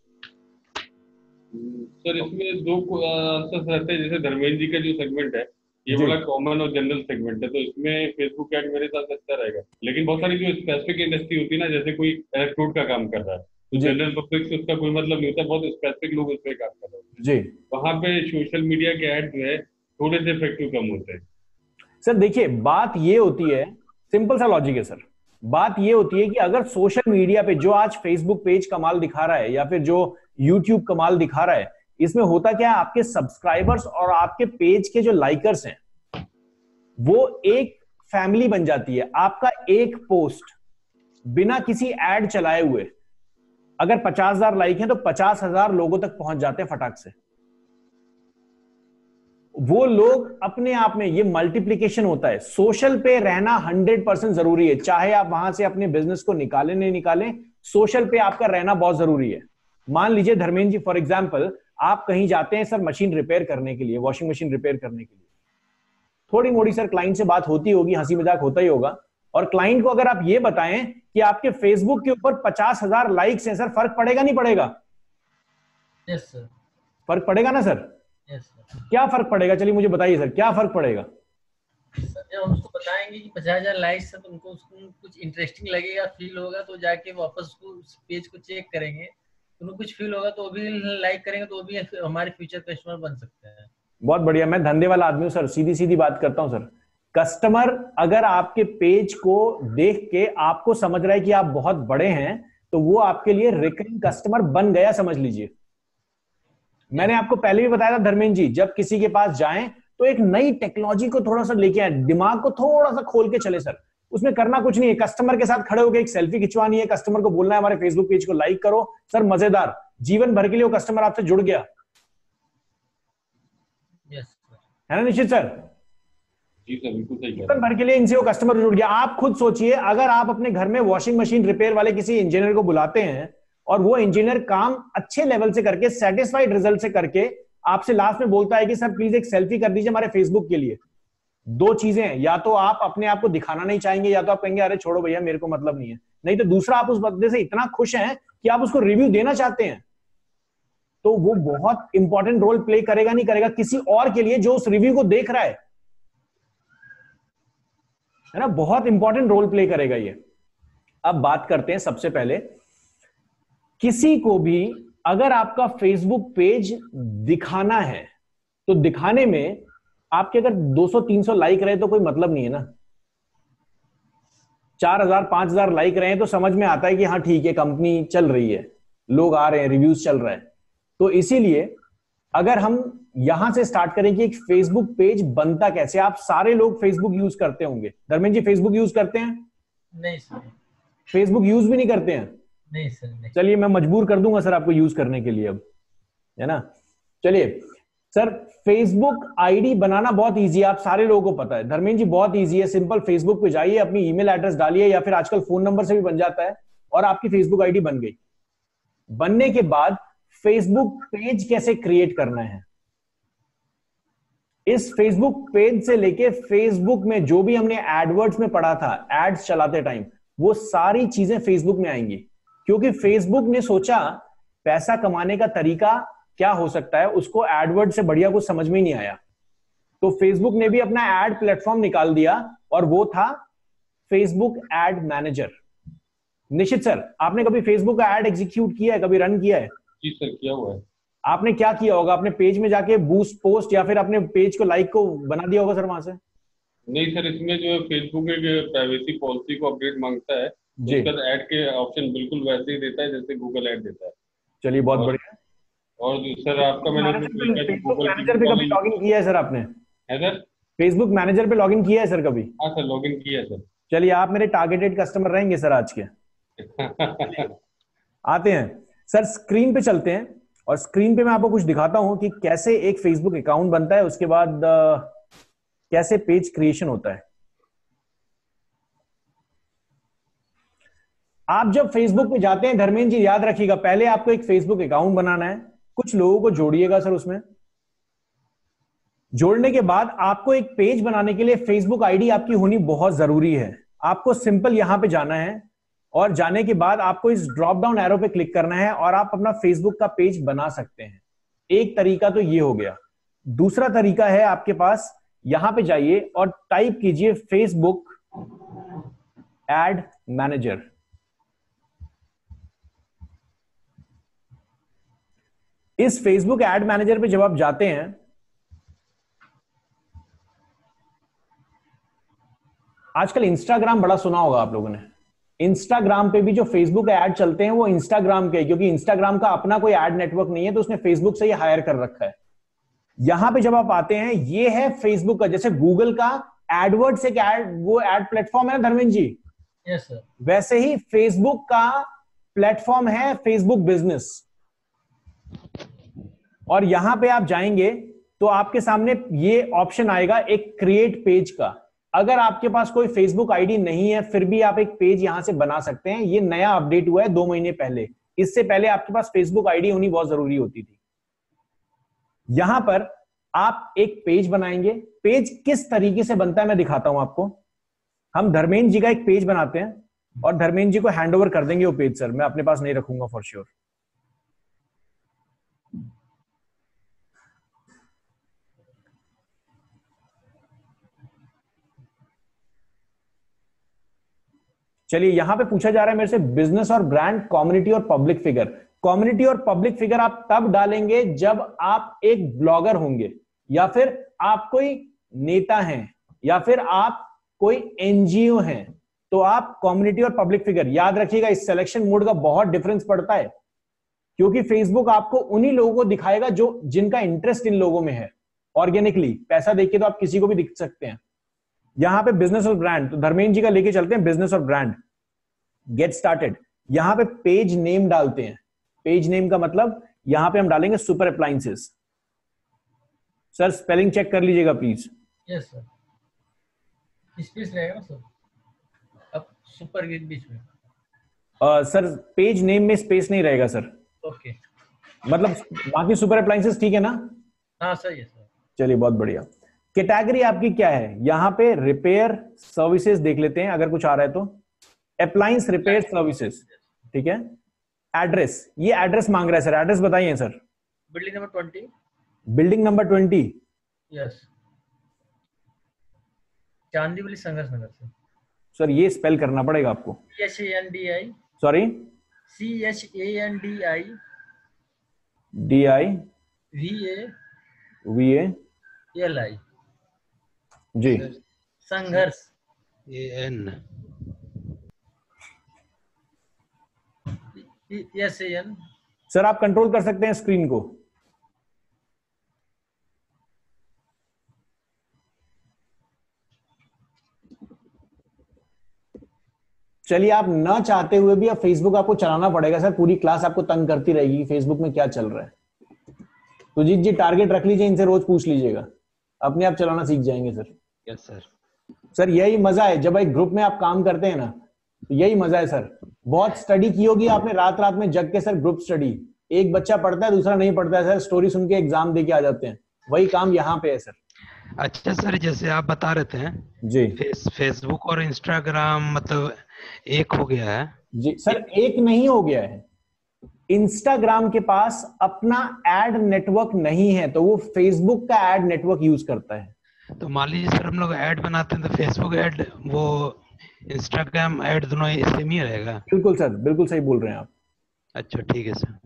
सर इसमें दो आंसर्स रहते हैं। जैसे धर्मेंद्र जी का जो सेगमेंट है ये बड़ा कॉमन और जनरल सेगमेंट है, तो इसमें फेसबुक ऐड मेरे साथ अच्छा रहेगा। लेकिन बहुत सारी जो स्पेसिफिक इंडस्ट्री होती है ना, जैसे कोई इलेक्ट्रोड का काम कर रहा है तो जनरल पब्लिक से उसका कोई मतलब नहीं होता, बहुत स्पेसिफिक लोग उस पर काम कर रहे हैं जी, वहां पे सोशल मीडिया के ऐड जो है थोड़े से इफेक्टिव कम होते हैं। सर देखिए, बात ये होती है, सिंपल सा लॉजिक है सर, बात ये होती है कि अगर सोशल मीडिया पे जो आज फेसबुक पेज कमाल दिखा रहा है या फिर जो यूट्यूब कमाल दिखा रहा है, इसमें होता क्या है, आपके सब्सक्राइबर्स और आपके पेज के जो लाइकर्स हैं वो एक फैमिली बन जाती है। आपका एक पोस्ट बिना किसी एड चलाए हुए अगर पचास हजार लाइक हैं तो पचास हजार लोगों तक पहुंच जाते हैं फटाक से। वो लोग अपने आप में, ये मल्टीप्लिकेशन होता है। सोशल पे रहना हंड्रेड परसेंट जरूरी है, चाहे आप वहां से अपने बिजनेस को निकालें नहीं निकालें, सोशल पे आपका रहना बहुत जरूरी है। मान लीजिए धर्मेंद्र जी, फॉर एग्जाम्पल, आप कहीं जाते हैं सर मशीन रिपेयर करने के लिए, वॉशिंग मशीन रिपेयर करने के लिए, थोड़ी मोड़ी सर क्लाइंट से बात होती होगी, हंसी मजाक होता ही होगा, और क्लाइंट को अगर आप ये बताएं कि आपके फेसबुक के ऊपर पचास हजार लाइक्स हैं, सर फर्क पड़ेगा नहीं पड़ेगा? यस सर, फर्क पड़ेगा ना सर? Yes sir. क्या फर्क पड़ेगा, चलिए मुझे बताइए सर, क्या फर्क पड़ेगा? सर जब हम उसको बताएंगे कि पचास हजार लाइक्स है तो उनको उसको कुछ इंटरेस्टिंग लगेगा, फील होगा, तो जाके वापस उसको उस पेज को चेक करेंगे, उनको कुछ फील होगा तो वो भी लाइक करेंगे, तो वो भी हमारे फ्यूचर कस्टमर बन सकते हैं। बहुत बढ़िया, मैं धंधे वाला आदमी हूं सर, सीधी सीधी बात करता हूं सर। कस्टमर अगर आपके पेज को देख के आपको समझ रहा है कि आप बहुत बड़े हैं, तो वो आपके लिए रिकरिंग कस्टमर बन गया, समझ लीजिए। मैंने आपको पहले भी बताया था धर्मेंद्र जी, जब किसी के पास जाएं तो एक नई टेक्नोलॉजी को थोड़ा सा लेके आए, दिमाग को थोड़ा सा खोल के चले सर। उसमें करना कुछ नहीं है, कस्टमर के साथ खड़े होकर एक सेल्फी खिंचवानी है, कस्टमर को बोलना है हमारे फेसबुक पेज को लाइक करो, सर मजेदार, जीवन भर के लिए वो कस्टमर आपसे जुड़ गया। यस है ना निश्चित सर? जी सर, बिल्कुल सही कह रहे हैं। जीवन भर के लिए इनसे वो कस्टमर जुड़ गया। आप खुद सोचिए, अगर आप अपने घर में वॉशिंग मशीन रिपेयर वाले किसी इंजीनियर को बुलाते हैं और वो इंजीनियर काम अच्छे लेवल से करके, सेटिस्फाइड रिजल्ट से करके आपसे लास्ट में बोलता है कि सर प्लीज एक सेल्फी कर दीजिए हमारे फेसबुक के लिए, दो चीजें हैं, या तो आप अपने आप को दिखाना नहीं चाहेंगे, या तो आप कहेंगे अरे छोड़ो भैया मेरे को मतलब नहीं है, नहीं तो दूसरा आप उस बंदे से इतना खुश हैं कि आप उसको रिव्यू देना चाहते हैं, तो वो बहुत इंपॉर्टेंट रोल प्ले करेगा नहीं करेगा किसी और के लिए जो उस रिव्यू को देख रहा है, है ना, बहुत इंपॉर्टेंट रोल प्ले करेगा ये। अब बात करते हैं, सबसे पहले किसी को भी अगर आपका फेसबुक पेज दिखाना है तो दिखाने में आपके अगर दो सौ तीन सौ लाइक रहे तो कोई मतलब नहीं है ना, चार हजार पांच हजार लाइक रहे हैं तो समझ में आता है कि हाँ ठीक है कंपनी चल रही है, लोग आ रहे हैं, रिव्यूज चल रहा है। तो इसीलिए अगर हम यहां से स्टार्ट करें कि एक फेसबुक पेज बनता कैसे, आप सारे लोग फेसबुक यूज करते होंगे, धर्मेंद्र जी फेसबुक यूज करते हैं? नहीं सर, फेसबुक यूज भी नहीं करते हैं? नहीं सर, नहीं। चलिए मैं मजबूर कर दूंगा सर आपको यूज करने के लिए अब, है ना। चलिए सर, फेसबुक आईडी बनाना बहुत इजी है, आप सारे लोगों को पता है। धर्मेंद्र जी बहुत इजी है, सिंपल फेसबुक पे जाइए, अपनी ईमेल एड्रेस डालिए, या फिर आजकल फोन नंबर से भी बन जाता है, और आपकी फेसबुक आईडी बन गई। बनने के बाद फेसबुक पेज कैसे क्रिएट करना है, इस फेसबुक पेज से लेके फेसबुक में जो भी हमने एडवर्ड्स में पढ़ा था, एड्स चलाते टाइम, वो सारी चीजें फेसबुक में आएंगी। क्योंकि फेसबुक ने सोचा पैसा कमाने का तरीका क्या हो सकता है, उसको एडवर्ड से बढ़िया कुछ समझ में ही नहीं आया, तो फेसबुक ने भी अपना एड प्लेटफॉर्म निकाल दिया और वो था फेसबुक एड मैनेजर। निश्चित सर, आपने कभी फेसबुक का एड एग्जीक्यूट किया है, कभी रन किया है? जी सर, किया हुआ है। आपने क्या किया होगा, अपने पेज में जाके बूस्ट पोस्ट या फिर अपने पेज को लाइक को बना दिया होगा सर वहां से? नहीं सर, इसमें जो है फेसबुक एक प्राइवेसी पॉलिसी को अपडेट मांगता है, उसका ऐड के ऑप्शन बिल्कुल वैसे ही देता है जैसे गूगल ऐड देता है। चलिए बहुत बढ़िया। और सर आपका मैंने फेसबुक मैनेजर पे कभी लॉगिन किया है सर आपने? है सर, फेसबुक मैनेजर पे लॉगिन किया है सर कभी? हाँ सर, लॉगिन किया है सर। चलिए आप मेरे टारगेटेड कस्टमर रहेंगे सर आज के। आते हैं सर, स्क्रीन पे चलते हैं और स्क्रीन पे मैं आपको कुछ दिखाता हूं कि कैसे एक फेसबुक अकाउंट बनता है, उसके बाद कैसे पेज क्रिएशन होता है। आप जब फेसबुक पे जाते हैं, धर्मेंद्र जी याद रखिएगा, पहले आपको एक फेसबुक अकाउंट बनाना है, कुछ लोगों को जोड़िएगा सर उसमें। जोड़ने के बाद आपको एक पेज बनाने के लिए फेसबुक आईडी आपकी होनी बहुत जरूरी है। आपको सिंपल यहां पे जाना है और जाने के बाद आपको इस ड्रॉप डाउन एरो पे क्लिक करना है और आप अपना फेसबुक का पेज बना सकते हैं। एक तरीका तो ये हो गया। दूसरा तरीका है आपके पास, यहां पे जाइए और टाइप कीजिए फेसबुक एड मैनेजर। इस फेसबुक एड मैनेजर पे जब आप जाते हैं, आजकल इंस्टाग्राम बड़ा सुना होगा आप लोगों ने। इंस्टाग्राम पे भी जो फेसबुक ऐड चलते हैं वो इंस्टाग्राम के, क्योंकि इंस्टाग्राम का अपना कोई एड नेटवर्क नहीं है तो उसने फेसबुक से ही हायर कर रखा है। यहां पे जब आप आते हैं, ये है फेसबुक का, जैसे गूगल का एडवर्ड्स एक एड वो एड प्लेटफॉर्म है ना धर्मेंद्र जी, यस सर, वैसे ही फेसबुक का प्लेटफॉर्म है फेसबुक बिजनेस। और यहां पे आप जाएंगे तो आपके सामने ये ऑप्शन आएगा एक क्रिएट पेज का। अगर आपके पास कोई फेसबुक आईडी नहीं है फिर भी आप एक पेज यहां से बना सकते हैं। ये नया अपडेट हुआ है दो महीने पहले, इससे पहले आपके पास फेसबुक आईडी होनी बहुत जरूरी होती थी। यहां पर आप एक पेज बनाएंगे। पेज किस तरीके से बनता है मैं दिखाता हूं आपको। हम धर्मेंद्र जी का एक पेज बनाते हैं और धर्मेंद्र जी को हैंड ओवर कर देंगे वो पेज। सर मैं अपने पास नहीं रखूंगा फॉर श्योर। चलिए यहां पे पूछा जा रहा है मेरे से बिजनेस और ब्रांड, कम्युनिटी और पब्लिक फिगर। कम्युनिटी और पब्लिक फिगर आप तब डालेंगे जब आप एक ब्लॉगर होंगे या फिर आप कोई नेता हैं या फिर आप कोई एनजीओ हैं, तो आप कम्युनिटी और पब्लिक फिगर। याद रखिएगा इस सिलेक्शन मोड का बहुत डिफरेंस पड़ता है, क्योंकि फेसबुक आपको उन्हीं लोगों को दिखाएगा जो जिनका इंटरेस्ट इन लोगों में है। ऑर्गेनिकली पैसा देके तो आप किसी को भी दिख सकते हैं। यहां पे बिजनेस और ब्रांड, तो धर्मेंद्र जी का लेके चलते हैं बिजनेस और ब्रांड। गेट स्टार्टेड, यहां पे पेज नेम डालते हैं। पेज नेम का मतलब यहां पे हम डालेंगे super appliances. Sir spelling check कर लीजिएगा प्लीज। यस सर, स्पेस रहेगा ना सर, अब सुपर के बीच में। uh, सर पेज नेम में स्पेस नहीं रहेगा सर। ओके, मतलब बाकी सुपर अप्लायंसेस ठीक है ना? हाँ सर, यस सर। चलिए बहुत बढ़िया। कैटेगरी आपकी क्या है? यहां पे रिपेयर सर्विसेज देख लेते हैं अगर कुछ आ रहा है तो। अप्लायंस रिपेयर सर्विसेज, ठीक है। एड्रेस, ये एड्रेस मांग रहा है सर, एड्रेस बताइए sir. Building number twenty. Building number twenty, yes, Chandivali Sangharsh Nagar से। सर ये स्पेल करना पड़ेगा आपको। C H A N D I, sorry, C H A N D I D I V A V A L I जी, Sangharsh A N S A N. Sir आप control कर सकते हैं स्क्रीन को। चलिए आप ना चाहते हुए भी अब फेसबुक आपको चलाना पड़ेगा सर। पूरी क्लास आपको तंग करती रहेगी फेसबुक में क्या चल रहा है। तो जी जी टारगेट रख लीजिए, इनसे रोज पूछ लीजिएगा, अपने आप चलाना सीख जाएंगे सर। Yes sir. सर यही मजा है जब एक ग्रुप में आप काम करते हैं ना, तो यही मजा है सर। बहुत स्टडी की होगी आपने रात रात में जग के सर, ग्रुप स्टडी। एक बच्चा पढ़ता है दूसरा नहीं पढ़ता है सर, स्टोरी सुन के एग्जाम दे के आ जाते हैं। वही काम यहाँ पे है सर। अच्छा सर, जैसे आप बता रहे थे जी, फेस, फेसबुक और इंस्टाग्राम मतलब एक हो गया है, जी सर, एक नहीं हो गया है, इंस्टाग्राम के पास अपना एड नेटवर्क नहीं है, तो वो फेसबुक का एड नेटवर्क यूज करता है। तो मान लीजिए सर हम लोग ऐड बनाते हैं तो फेसबुक ऐड वो इंस्टाग्राम ऐड दोनों सेम ही रहेगा? बिल्कुल सर, बिल्कुल सही बोल रहे हैं आप। अच्छा ठीक है सर।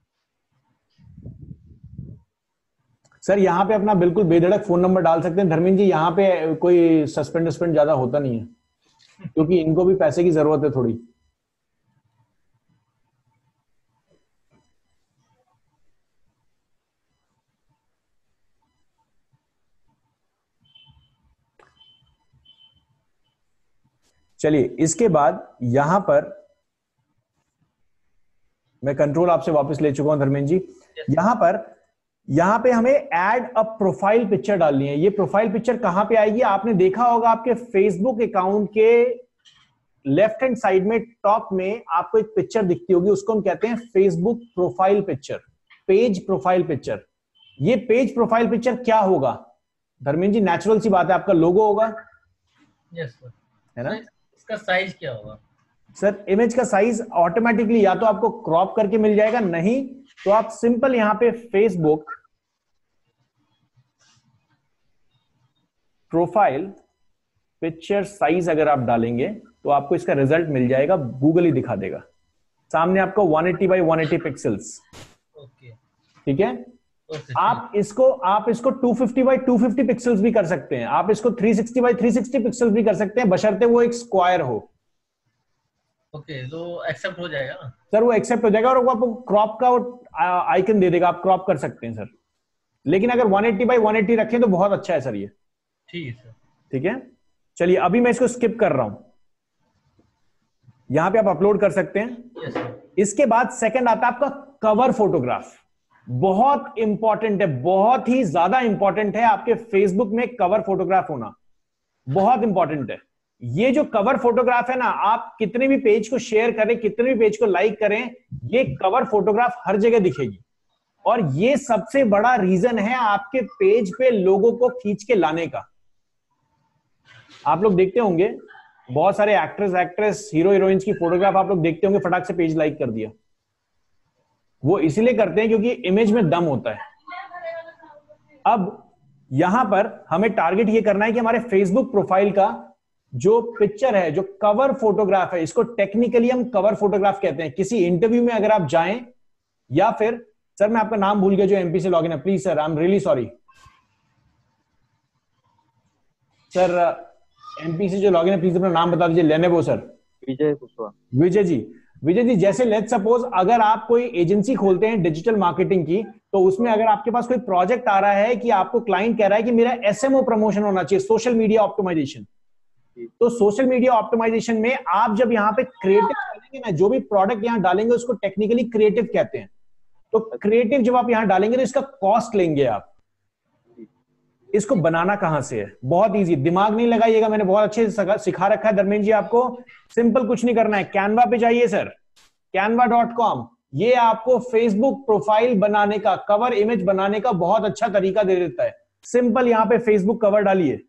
सर यहाँ पे अपना बिल्कुल बेधड़क फोन नंबर डाल सकते हैं धर्मेंद्र जी, यहाँ पे कोई सस्पेंड सस्पेंड ज्यादा होता नहीं है, क्योंकि इनको भी पैसे की जरूरत है थोड़ी। चलिए, इसके बाद यहां पर मैं कंट्रोल आपसे वापस ले चुका हूं धर्मेंद्र जी। यहां पर यहां पे हमें ऐड अ प्रोफाइल पिक्चर डालनी है। ये प्रोफाइल पिक्चर कहां पे आएगी? आपने देखा होगा आपके फेसबुक अकाउंट के लेफ्ट हैंड साइड में टॉप में आपको एक पिक्चर दिखती होगी, उसको हम कहते हैं Facebook profile picture, page profile picture. ये पेज प्रोफाइल पिक्चर क्या होगा धर्मेंद्र जी? नेचुरल सी बात है, आपका लोगो होगा। Yes sir. है ना? इसका साइज क्या होगा सर? इमेज का साइज ऑटोमेटिकली या तो आपको क्रॉप करके मिल जाएगा, नहीं तो आप सिंपल यहां पे फेसबुक प्रोफाइल पिक्चर साइज अगर आप डालेंगे तो आपको इसका रिजल्ट मिल जाएगा, गूगल ही दिखा देगा सामने आपको one eighty by one eighty pixels. Okay ठीक है? आप इसको आप इसको two fifty by two fifty pixels भी कर सकते हैं, आप इसको three sixty by three sixty pixels भी कर सकते हैं, बशर्ते वो एक स्क्वायर हो। ओके तो एक्सेप्ट हो जाएगा ना सर? वो एक्सेप्ट हो जाएगा और वो आपको क्रॉप का आइकन दे देगा, आप क्रॉप कर सकते हैं सर। लेकिन अगर one eighty by one eighty रखें तो बहुत अच्छा है सर ये। ठीक है सर। ठीक है, चलिए अभी मैं इसको स्किप कर रहा हूं, यहां पे आप अपलोड कर सकते हैं। Yes sir. इसके बाद सेकंड आता है आपका कवर फोटोग्राफ। बहुत इंपॉर्टेंट है, बहुत ही ज्यादा इंपॉर्टेंट है आपके फेसबुक में कवर फोटोग्राफ होना, बहुत इंपॉर्टेंट है। ये जो कवर फोटोग्राफ है ना, आप कितने भी पेज को शेयर करें, कितने भी पेज को लाइक करें, ये कवर फोटोग्राफ हर जगह दिखेगी। और ये सबसे बड़ा रीजन है आपके पेज पे लोगों को खींच के लाने का। आप लोग देखते होंगे बहुत सारे एक्ट्रेस एक्ट्रेस हीरो हीरोइंस की फोटोग्राफ आप लोग देखते होंगे, फटाक से पेज लाइक कर दिया। वो इसलिए करते हैं क्योंकि इमेज में दम होता है। अब यहां पर हमें टारगेट ये करना है कि हमारे फेसबुक प्रोफाइल का जो पिक्चर है, जो कवर फोटोग्राफ है, इसको टेक्निकली हम कवर फोटोग्राफ कहते हैं। किसी इंटरव्यू में अगर आप जाएं, या फिर सर मैं आपका नाम भूल गया जो एमपी से लॉगिन है, please sir, I am really sorry sir, MP से जो लॉगिन है प्लीज अपना नाम बता दीजिए। लेने वो सर, विजय कुशवाहा। विजय जी, विजय जी जैसे लेट्स सपोज अगर आप कोई एजेंसी खोलते हैं डिजिटल मार्केटिंग की, तो उसमें अगर आपके पास कोई प्रोजेक्ट आ रहा है कि आपको क्लाइंट कह रहा है कि मेरा एसएमओ प्रमोशन होना चाहिए, सोशल मीडिया ऑप्टिमाइजेशन, तो सोशल मीडिया ऑप्टिमाइजेशन में आप जब यहाँ पे क्रिएटिव डालेंगे ना, जो भी प्रोडक्ट यहाँ डालेंगे उसको टेक्निकली क्रिएटिव कहते हैं। तो क्रिएटिव जब आप यहाँ डालेंगे तो इसका कॉस्ट लेंगे आप। इसको बनाना कहां से है? बहुत इजी, दिमाग नहीं लगाइएगा, मैंने बहुत अच्छे से सिखा रखा है धर्मेंद्र जी आपको। सिंपल कुछ नहीं करना है, कैनवा पे जाइए सर, कैनवा डॉट कॉम। ये आपको फेसबुक प्रोफाइल बनाने का, कवर इमेज बनाने का बहुत अच्छा तरीका दे देता है। सिंपल यहां पे फेसबुक कवर डालिए,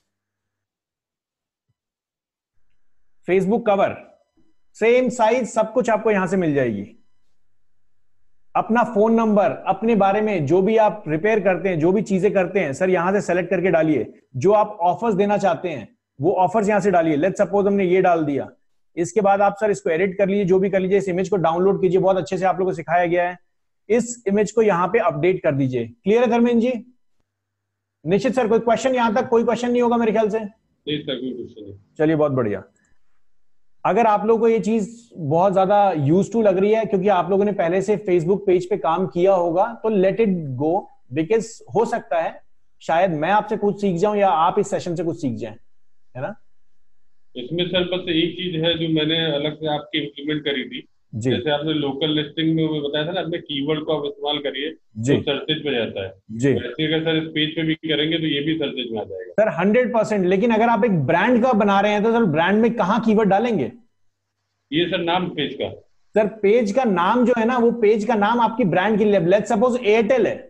फेसबुक कवर, सेम साइज, सब कुछ आपको यहां से मिल जाएगी। अपना फोन नंबर, अपने बारे में जो भी आप रिपेयर करते हैं, जो भी चीजें करते हैं सर, यहां से सेलेक्ट करके डालिए। जो आप ऑफर्स देना चाहते हैं वो ऑफर्स यहां से डालिए। लेट्स सपोज हमने ये डाल दिया, इसके बाद आप सर इसको एडिट कर लीजिए, जो भी कर लीजिए। इस इमेज को डाउनलोड कीजिए, बहुत अच्छे से आप लोगों को सिखाया गया है। इस इमेज को यहां पे अपडेट कर दीजिए। क्लियर है धर्मेंद्र जी? निश्चित सर, कोई क्वेश्चन? यहां तक कोई क्वेश्चन नहीं होगा मेरे ख्याल से। नहीं सर, कोई क्वेश्चन नहीं। चलिए बहुत बढ़िया। अगर आप लोगों को ये चीज बहुत ज्यादा यूज टू लग रही है, क्योंकि आप लोगों ने पहले से फेसबुक पेज पे काम किया होगा, तो लेट इट गो, बिकॉज हो सकता है शायद मैं आपसे कुछ सीख जाऊं या आप इस सेशन से कुछ सीख जाएं, है ना? इसमें सर बस एक चीज है जो मैंने अलग से आपकी इम्प्लीमेंट करी थी। जी। जैसे आपने लोकल लिस्टिंग में बताया था ना, अपने कीवर्ड को आप इस्तेमाल करिए तो सर्चेज पे जाता है। जी। वैसे अगर सर इस पेज पे भी करेंगे तो ये भी सर्चेज में आ जाएगा सर हंड्रेड परसेंट। लेकिन अगर आप एक ब्रांड का बना रहे हैं तो सर ब्रांड में कहाँ कीवर्ड डालेंगे? ये सर नाम पेज का। सर पेज का नाम जो है ना, वो पेज का नाम आपकी ब्रांड की, लेट्स सपोज एयरटेल है।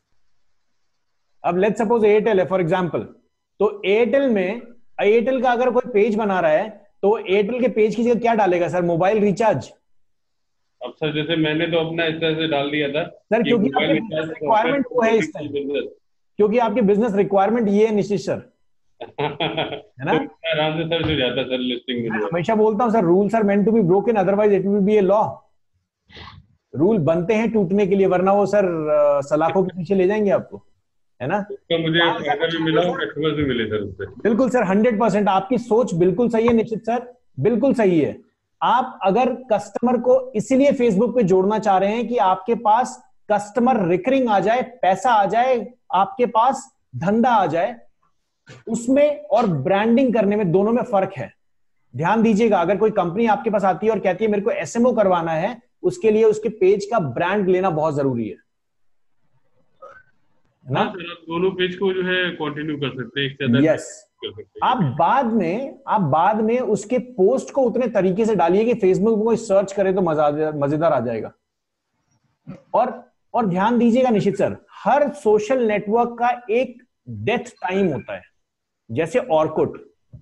अब लेट्स सपोज एयरटेल है फॉर एग्जांपल, तो एयरटेल में, एयरटेल का अगर कोई पेज बना रहा है तो एयरटेल के पेज की जगह क्या डालेगा सर? Mobile recharge. अब सर जैसे मैंने तो अपना इस तरह से डाल दिया था सर कि क्योंकि मोबाइल आपकी रिचार्ज रिक्वायरमेंट वो है इस टाइम, क्योंकि आपकी बिजनेस रिक्वायरमेंट ये है निश्चित सर, है ना? तो आराम से सर्च हो जाता है सर लिस्टिंग मैं में। हमेशा बोलता हूँ sir, rules are meant to be broken, otherwise it will be a law. Rule बनते हैं टूटने के लिए, वरना वो सर सलाखों के पीछे ले जाएंगे आपको, है ना? तो मुझे फायदा भी मिला और कस्टमर भी मिले सर उससे। बिल्कुल सर, हंड्रेड परसेंट आपकी सोच बिल्कुल सही है निश्चित सर, बिल्कुल सही है। आप अगर कस्टमर को इसीलिए फेसबुक पे जोड़ना चाह रहे हैं कि आपके पास कस्टमर रिकरिंग आ जाए, पैसा आ जाए, आपके पास धंधा आ जाए, उसमें और ब्रांडिंग करने में, दोनों में फर्क है। ध्यान दीजिएगा, अगर कोई कंपनी आपके पास आती है और कहती है मेरे को एसएमओ करवाना है, उसके लिए उसके पेज का ब्रांड लेना बहुत जरूरी है ना? हाँ सर, आप दोनों पेज को जो है कंटिन्यू कर सकते हैं, एक से ज्यादा यस। कर सकते हैं। आप बाद में आप बाद में उसके पोस्ट को उतने तरीके से डालिए कि फेसबुक पे कोई सर्च करे तो मजा मजेदार आ जाएगा। और और ध्यान दीजिएगा निश्चित सर, हर सोशल नेटवर्क का एक डेथ टाइम होता है। जैसे ऑर्कुट,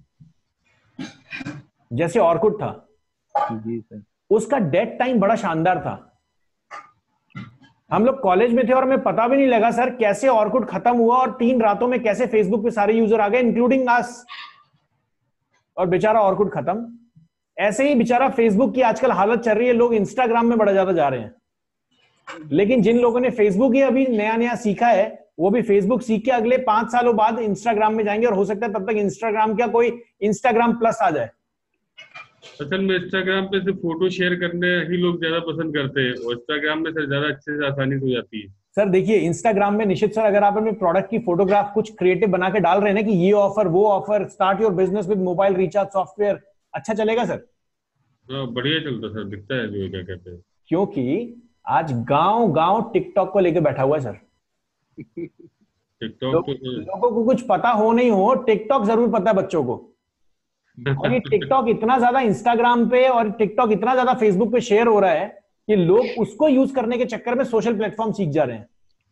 जैसे ऑर्कुट था, जी सर, उसका डेथ टाइम बड़ा शानदार था। हम लोग कॉलेज में थे और हमें पता भी नहीं लगा सर कैसे ऑर्कुट खत्म हुआ और तीन रातों में कैसे फेसबुक पे सारे यूजर आ गए इंक्लूडिंग अस, और बेचारा ऑर्कुट खत्म। ऐसे ही बेचारा फेसबुक की आजकल हालत चल रही है, लोग इंस्टाग्राम में बड़ा ज्यादा जा रहे हैं। लेकिन जिन लोगों ने फेसबुक ही अभी नया नया सीखा है, वो भी फेसबुक सीख के अगले पांच सालों बाद इंस्टाग्राम में जाएंगे, और हो सकता है तब तक इंस्टाग्राम क्या कोई इंस्टाग्राम प्लस आ जाए। असल में इंस्टाग्राम पे सिर्फ फोटो शेयर करने ही लोग ज्यादा पसंद करते हैं, और इंस्टाग्राम में सर ज्यादा अच्छे से आसानी से हो जाती है। सर देखिए, इंस्टाग्राम में निश्चित सर, अगर आप अपने प्रोडक्ट की फोटोग्राफ कुछ क्रिएटिव बना के डाल रहे हैं ना कि ये ऑफर वो offer, start your business with mobile recharge software, अच्छा चलेगा सर। हाँ, बढ़िया चलता सर, दिखता है जो क्या कहते हैं। क्योंकि आज गांव गांव टिकटॉक को लेके बैठा हुआ है सर। टिकटॉक लोग, तो सर लोगों को कुछ पता हो नहीं हो, टिकटॉक जरूर पता है बच्चों को। और ये टिकटॉक इतना ज्यादा इंस्टाग्राम पे और टिकटॉक इतना ज्यादा फेसबुक पे शेयर हो रहा है कि लोग उसको यूज करने के चक्कर में सोशल प्लेटफॉर्म सीख जा रहे हैं।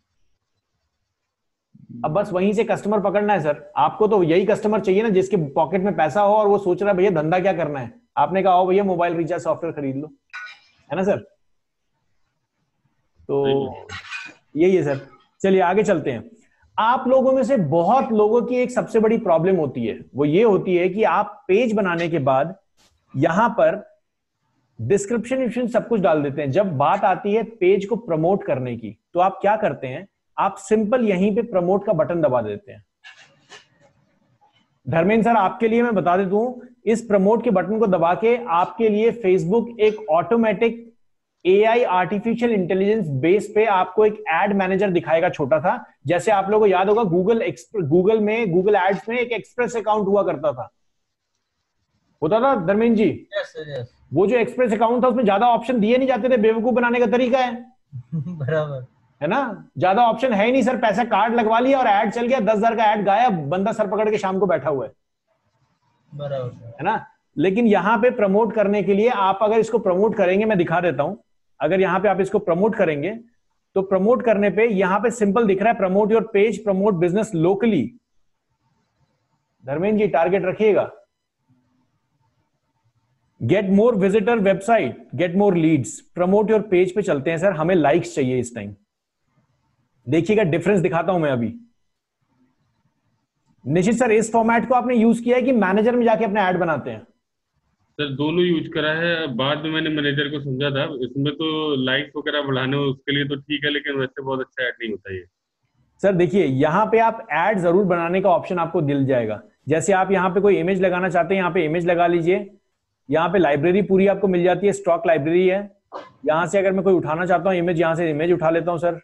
अब बस वहीं से कस्टमर पकड़ना है सर। आपको तो यही कस्टमर चाहिए ना जिसके पॉकेट में पैसा हो और वो सोच रहा है भैया धंधा क्या करना है। आपने कहा हो भैया मोबाइल रिचार्ज सॉफ्टवेयर खरीद लो, है ना सर? तो यही है सर। चलिए आगे चलते हैं। आप लोगों में से बहुत लोगों की एक सबसे बड़ी प्रॉब्लम होती है, वो ये होती है कि आप पेज बनाने के बाद यहां पर डिस्क्रिप्शन विस्क्रिप्शन सब कुछ डाल देते हैं। जब बात आती है पेज को प्रमोट करने की, तो आप क्या करते हैं? आप सिंपल यहीं पे प्रमोट का बटन दबा देते हैं। धर्मेंद्र सर, आपके लिए मैं बता देता हूं, इस प्रमोट के बटन को दबा के आपके लिए फेसबुक एक automatic AI artificial intelligence base पे आपको एक एड मैनेजर दिखाएगा छोटा सा। जैसे आप लोगों को याद होगा गूगल गूगल में गूगल एड्स में एक एक्सप्रेस अकाउंट हुआ करता था, होता था Dharmendra ji? Yes sir, yes. वो जो एक्सप्रेस अकाउंट था उसमें ज्यादा ऑप्शन दिए नहीं जाते थे, बेवकूफ बनाने का तरीका है, बराबर है ना? ज्यादा ऑप्शन है ही नहीं सर, पैसा कार्ड लगवा लिया और ऐड चल गया, दस हजार का ऐड गायब, बंदा सर पकड़ के शाम को बैठा हुआ है, बराबर है ना? लेकिन यहां पे प्रमोट करने के लिए आप अगर इसको प्रमोट करेंगे, मैं दिखा देता हूं, अगर यहां पे आप इसको प्रमोट करेंगे तो प्रमोट करने पे यहां पे सिंपल दिख रहा है promote your page, promote business locally. Dharmendra ji target रखिएगा, get more visitor website, get more leads, promote your page पे चलते हैं सर। हमें लाइक्स चाहिए इस टाइम। देखिएगा डिफरेंस दिखाता हूं मैं अभी। निश्चित सर, इस फॉर्मेट को आपने यूज किया है कि मैनेजर में जाके अपना ऐड बनाते हैं? सर दोनों यूज करा है, बाद में मैंने मैनेजर को समझा था, इसमें तो लाइक्स वगैरह बढ़ाने उसके लिए तो ठीक है, लेकिन वैसे बहुत अच्छा ऐड नहीं होता ये। सर देखिए, यहां पे आप ऐड जरूर बनाने का ऑप्शन आपको दिल जाएगा। जैसे आप यहां पे कोई इमेज लगाना चाहते हैं, यहां पे इमेज लगा लीजिए। यहां पे लाइब्रेरी पूरी आपको मिल जाती है, स्टॉक लाइब्रेरी है। यहां से अगर मैं कोई उठाना चाहता हूं इमेज, यहां से इमेज उठा लेता हूं सर।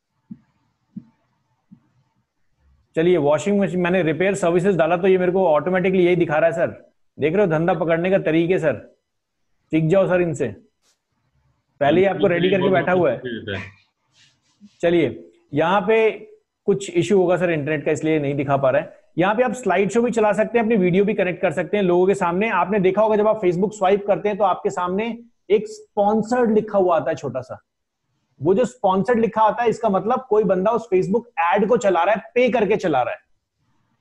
चलिए, वॉशिंग मशीन मैंने रिपेयर सर्विसेज डाला तो ये मेरे को ऑटोमेटिकली यही दिखा रहा है सर। देख रहे हो धंधा पकड़ने का तरीके सर, सीख जाओ सर इनसे। पहले ही आपको रेडी करके बैठा हुआ है। चलिए, यहाँ पे कुछ इश्यू होगा सर इंटरनेट का, इसलिए नहीं दिखा पा रहा है। यहाँ पे आप स्लाइड शो भी चला सकते हैं, अपनी वीडियो भी कनेक्ट कर सकते हैं लोगों के सामने। आपने देखा होगा जब आप फेसबुक स्वाइप करते हैं तो आपके सामने एक स्पॉन्सर्ड लिखा हुआ आता है छोटा सा। वो जो स्पॉन्सर्ड लिखा आता है, इसका मतलब कोई बंदा उस फेसबुक एड को चला रहा है, पे करके चला रहा है।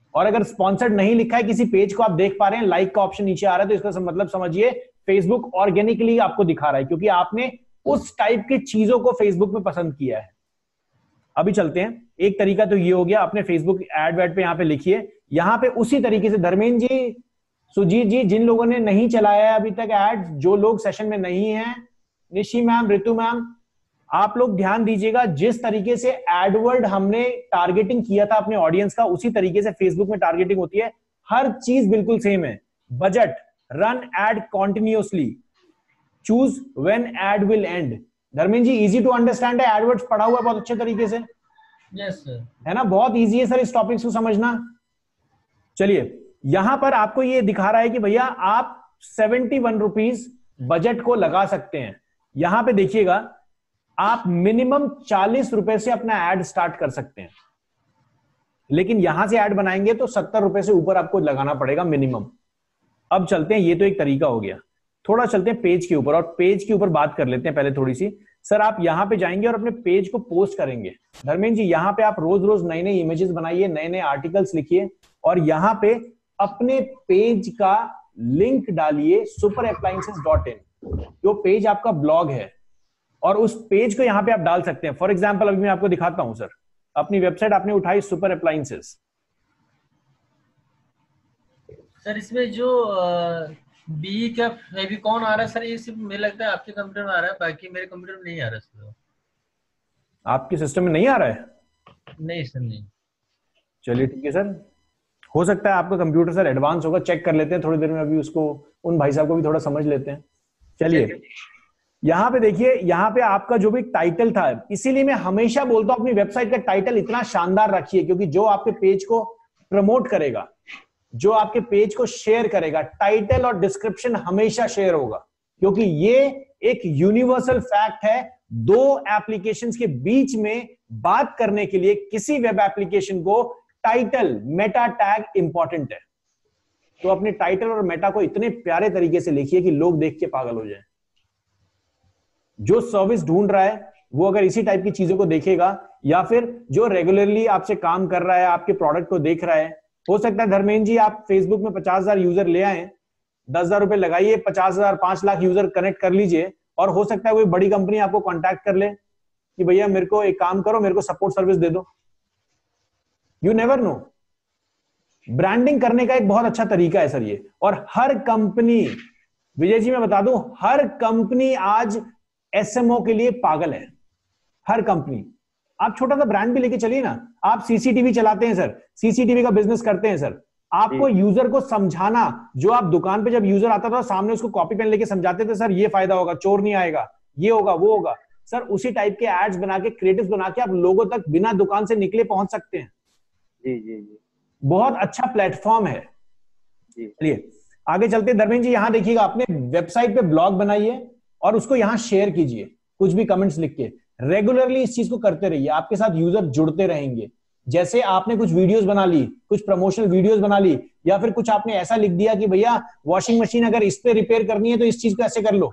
और अगर स्पॉन्सर्ड नहीं लिखा है किसी पेज को, आप देख पा रहे हैं लाइक का ऑप्शन नीचे आ रहा है, तो इसका मतलब समझिए फेसबुक ऑर्गेनिकली आपको दिखा रहा है, क्योंकि आपने उस टाइप की चीजों को फेसबुक में पसंद किया है। अभी चलते हैं, एक तरीका तो ये हो गया, अपने फेसबुक एड वेड पे यहां पे लिखिए। यहां पे उसी तरीके से धर्मेंद्र जी, सुजीत जी, जिन लोगों ने नहीं चलाया है अभी तक एड, जो लोग सेशन में नहीं है, निशी मैम, ऋतु मैम, आप लोग ध्यान दीजिएगा, जिस तरीके से एडवर्ड हमने टारगेटिंग किया था अपने ऑडियंस का, उसी तरीके से फेसबुक में टारगेटिंग होती है। हर चीज बिल्कुल सेम है। Budget, run ad continuously, choose when ad will end. Dharmendra ji, easy to understand है, एडवर्ड्स पढ़ा हुआ है बहुत अच्छे तरीके से। Yes sir. है ना, बहुत इजी है सर इस टॉपिक को समझना। चलिए, यहां पर आपको ये दिखा रहा है कि भैया आप सेवेंटी वन रुपीज बजट को लगा सकते हैं। यहां पे देखिएगा, आप मिनिमम चालीस रुपए से अपना ऐड स्टार्ट कर सकते हैं, लेकिन यहां से ऐड बनाएंगे तो सत्तर रुपए से ऊपर आपको लगाना पड़ेगा मिनिमम। अब चलते हैं, ये तो एक तरीका हो गया। थोड़ा चलते हैं पेज के ऊपर, और पेज के ऊपर बात कर लेते हैं पहले थोड़ी सी। सर, आप यहां पे जाएंगे और अपने पेज को पोस्ट करेंगे। धर्मेंद्र जी, यहां पे आप रोज रोज नए नए इमेजेस बनाइए, नए नए आर्टिकल्स लिखिए, और यहां पे अपने पेज का लिंक डालिए सुपर अप्लायंसेस डॉट इन, जो पेज आपका ब्लॉग है, और उस पेज को यहां पे आप डाल सकते हैं। फॉर एग्जांपल, अभी मैं आपको दिखाता हूं सर, अपनी वेबसाइट आपने उठाई सुपर अप्लायंसेस। सर, इसमें जो बी का फेविकॉन आ रहा है सर, ये सिर्फ मुझे लगता है आपके कंप्यूटर में आ रहा है, बाकी मेरे कंप्यूटर में नहीं आ रहा सर। आपके सिस्टम में नहीं आ रहा है? नहीं सर, नहीं। चलिए ठीक है सर, हो सकता है आपका कंप्यूटर सर एडवांस होगा, चेक कर लेते हैं थोड़ी देर में। अभी उसको, उन भाई साहब को भी थोड़ा समझ लेते हैं। चलिए, यहां पे देखिए, यहां पे आपका जो भी टाइटल था, इसीलिए मैं हमेशा बोलता हूं अपनी वेबसाइट का टाइटल इतना शानदार रखिए, क्योंकि जो आपके पेज को प्रमोट करेगा, जो आपके पेज को शेयर करेगा, टाइटल और डिस्क्रिप्शन हमेशा शेयर होगा, क्योंकि ये एक यूनिवर्सल फैक्ट है। दो एप्लीकेशंस के बीच में बात करने के लिए किसी वेब एप्लीकेशन को टाइटल, मेटा टैग इंपॉर्टेंट है। तो अपने टाइटल और मेटा को इतने प्यारे तरीके से लिखिए कि लोग देख के पागल हो जाएं। जो सर्विस ढूंढ रहा है वो अगर इसी टाइप की चीजों को देखेगा, या फिर जो रेगुलरली आपसे काम कर रहा है, आपके प्रोडक्ट को देख रहा है, हो सकता है धर्मेंद्र जी आप फेसबुक में पचास हजार यूजर ले आए, दस हजार रुपए लगाइए, पचास हजार पांच लाख यूजर कनेक्ट कर लीजिए, और हो सकता है कोई बड़ी कंपनी आपको कांटेक्ट कर ले कि भैया मेरे को एक काम करो, मेरे को सपोर्ट सर्विस दे दो। You never know. ब्रांडिंग करने का एक बहुत अच्छा तरीका है सर ये। और हर कंपनी, विजय जी मैं बता दूं, हर कंपनी आज एसएमओ के लिए पागल है। हर कंपनी, आप छोटा सा ब्रांड भी लेके चलिए ना, आप सीसीटीवी चलाते हैं सर, सीसीटीवी का बिजनेस करते हैं सर, आपको यूजर को समझाना, जो आप दुकान पे जब यूजर आता था सामने उसको कॉपी पेन लेके समझाते थे, सर ये फायदा होगा, चोर नहीं आएगा, ये होगा, वो होगा, सर उसी टाइप के एड्स बना के, क्रिएटिव्स बना के आप लोगों तक बिना दुकान से निकले पहुंच सकते हैं। जी जी जी, बहुत अच्छा प्लेटफॉर्म है। चलिए आगे चलते हैं। धर्मेंद्र जी, यहां देखिएगा, अपने वेबसाइट पे ब्लॉग बनाइए और उसको यहां शेयर कीजिए, कुछ भी कमेंट्स लिख के। रेगुलरली इस चीज को करते रहिए, आपके साथ यूजर जुड़ते रहेंगे। जैसे आपने कुछ वीडियोस बना ली, कुछ प्रमोशनल वीडियोस बना ली, या फिर कुछ आपने ऐसा लिख दिया कि भैया वॉशिंग मशीन अगर इस पे रिपेयर करनी है तो इस चीज को ऐसे कर लो।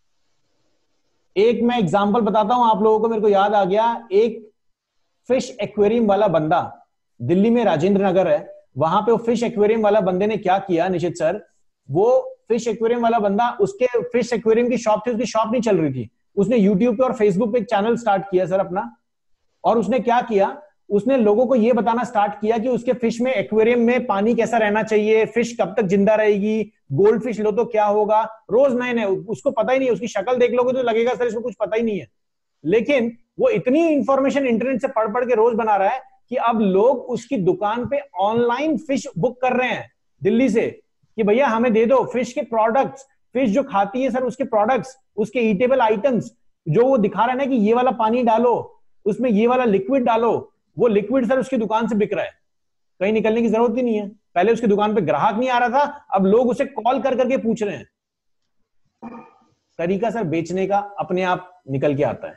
एक मैं एग्जांपल बताता हूं आप लोगों को, मेरे को याद आ गया, एक फिश एक्वेरियम वाला बंदा दिल्ली में राजेंद्र नगर है, वहां पे वो फिश एक्वेरियम वाला बंदे ने क्या किया निशित सर, वो फिश एक्वेरियम वाला बंदा, उसके फिश एक्वेरियम की शॉप थी, उसकी शॉप नहीं चल रही थी, उसने यूट्यूब पे और फेसबुक पे एक चैनल स्टार्ट किया सर अपना। और उसने क्या किया, उसने लोगों को यह बताना स्टार्ट किया कि उसके फिश में, एक्वेरियम में पानी कैसा रहना चाहिए, फिश कब तक जिंदा रहेगी, गोल्ड फिश लो तो क्या होगा, रोज नए नए, उसको पता ही नहीं है, उसकी शक्ल देख लोगे तो लगेगा सर इसको कुछ पता ही नहीं है। लेकिन वो इतनी इंफॉर्मेशन इंटरनेट से पढ़ पढ़ के रोज बना रहा है कि अब लोग उसकी दुकान पे ऑनलाइन फिश बुक कर रहे हैं दिल्ली से, कि भैया हमें दे दो फिश के प्रोडक्ट्स, फिश जो खाती है सर उसके प्रोडक्ट्स, उसके ईटेबल आइटम्स, जो वो दिखा रहा है ना कि ये वाला पानी डालो, उसमें ये वाला लिक्विड डालो, वो लिक्विड सर उसकी दुकान से बिक रहा है, कहीं निकलने की जरूरत ही नहीं है। पहले उसकी दुकान पे ग्राहक नहीं आ रहा था, अब लोग उसे कॉल कर करके पूछ रहे हैं। तरीका सर बेचने का अपने आप निकल के आता है,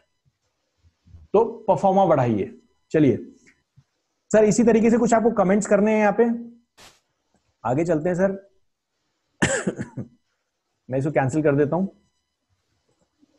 तो परफॉर्मा बढ़ाइए। चलिए सर, इसी तरीके से कुछ आपको कमेंट्स करने हैं यहाँ पे, आगे चलते हैं सर। मैं इसको कैंसिल कर देता हूं।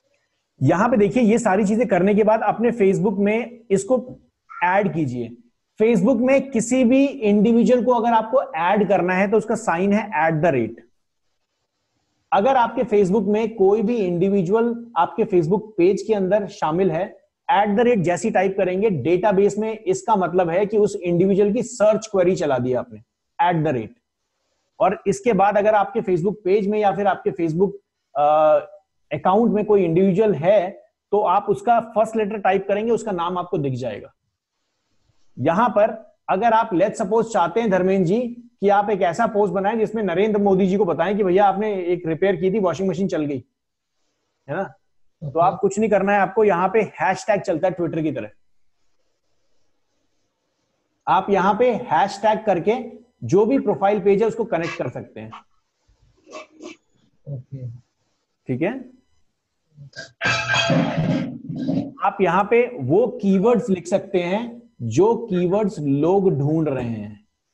यहां पे देखिए, ये सारी चीजें करने के बाद अपने फेसबुक में इसको ऐड कीजिए। फेसबुक में किसी भी इंडिविजुअल को अगर आपको ऐड करना है तो उसका साइन है एट द रेट। अगर आपके फेसबुक में कोई भी इंडिविजुअल आपके फेसबुक पेज के अंदर शामिल है, एट द रेट जैसी टाइप करेंगे डेटाबेस में, इसका मतलब है कि उस इंडिविजुअल की सर्च क्वेरी चला दी आपने, एट द रेट। और इसके बाद अगर आपके फेसबुक पेज में या फिर आपके फेसबुक अकाउंट में कोई इंडिविजुअल है तो आप उसका फर्स्ट लेटर टाइप करेंगे, उसका नाम आपको दिख जाएगा। यहां पर अगर आप लेट सपोज चाहते हैं धर्मेंद्र जी कि आप एक ऐसा पोस्ट बनाएं जिसमें नरेंद्र मोदी जी को बताएं कि भैया आपने एक रिपेयर की थी, वॉशिंग मशीन चल गई, है ना, तो आप कुछ नहीं करना है, आपको यहां पे हैशटैग चलता है ट्विटर की तरह। आप यहां पे हैशटैग करके जो भी प्रोफाइल पेज है उसको कनेक्ट कर सकते हैं। ठीक है, आप यहां पे वो कीवर्ड्स लिख सकते हैं जो कीवर्ड्स लोग ढूंढ रहे हैं।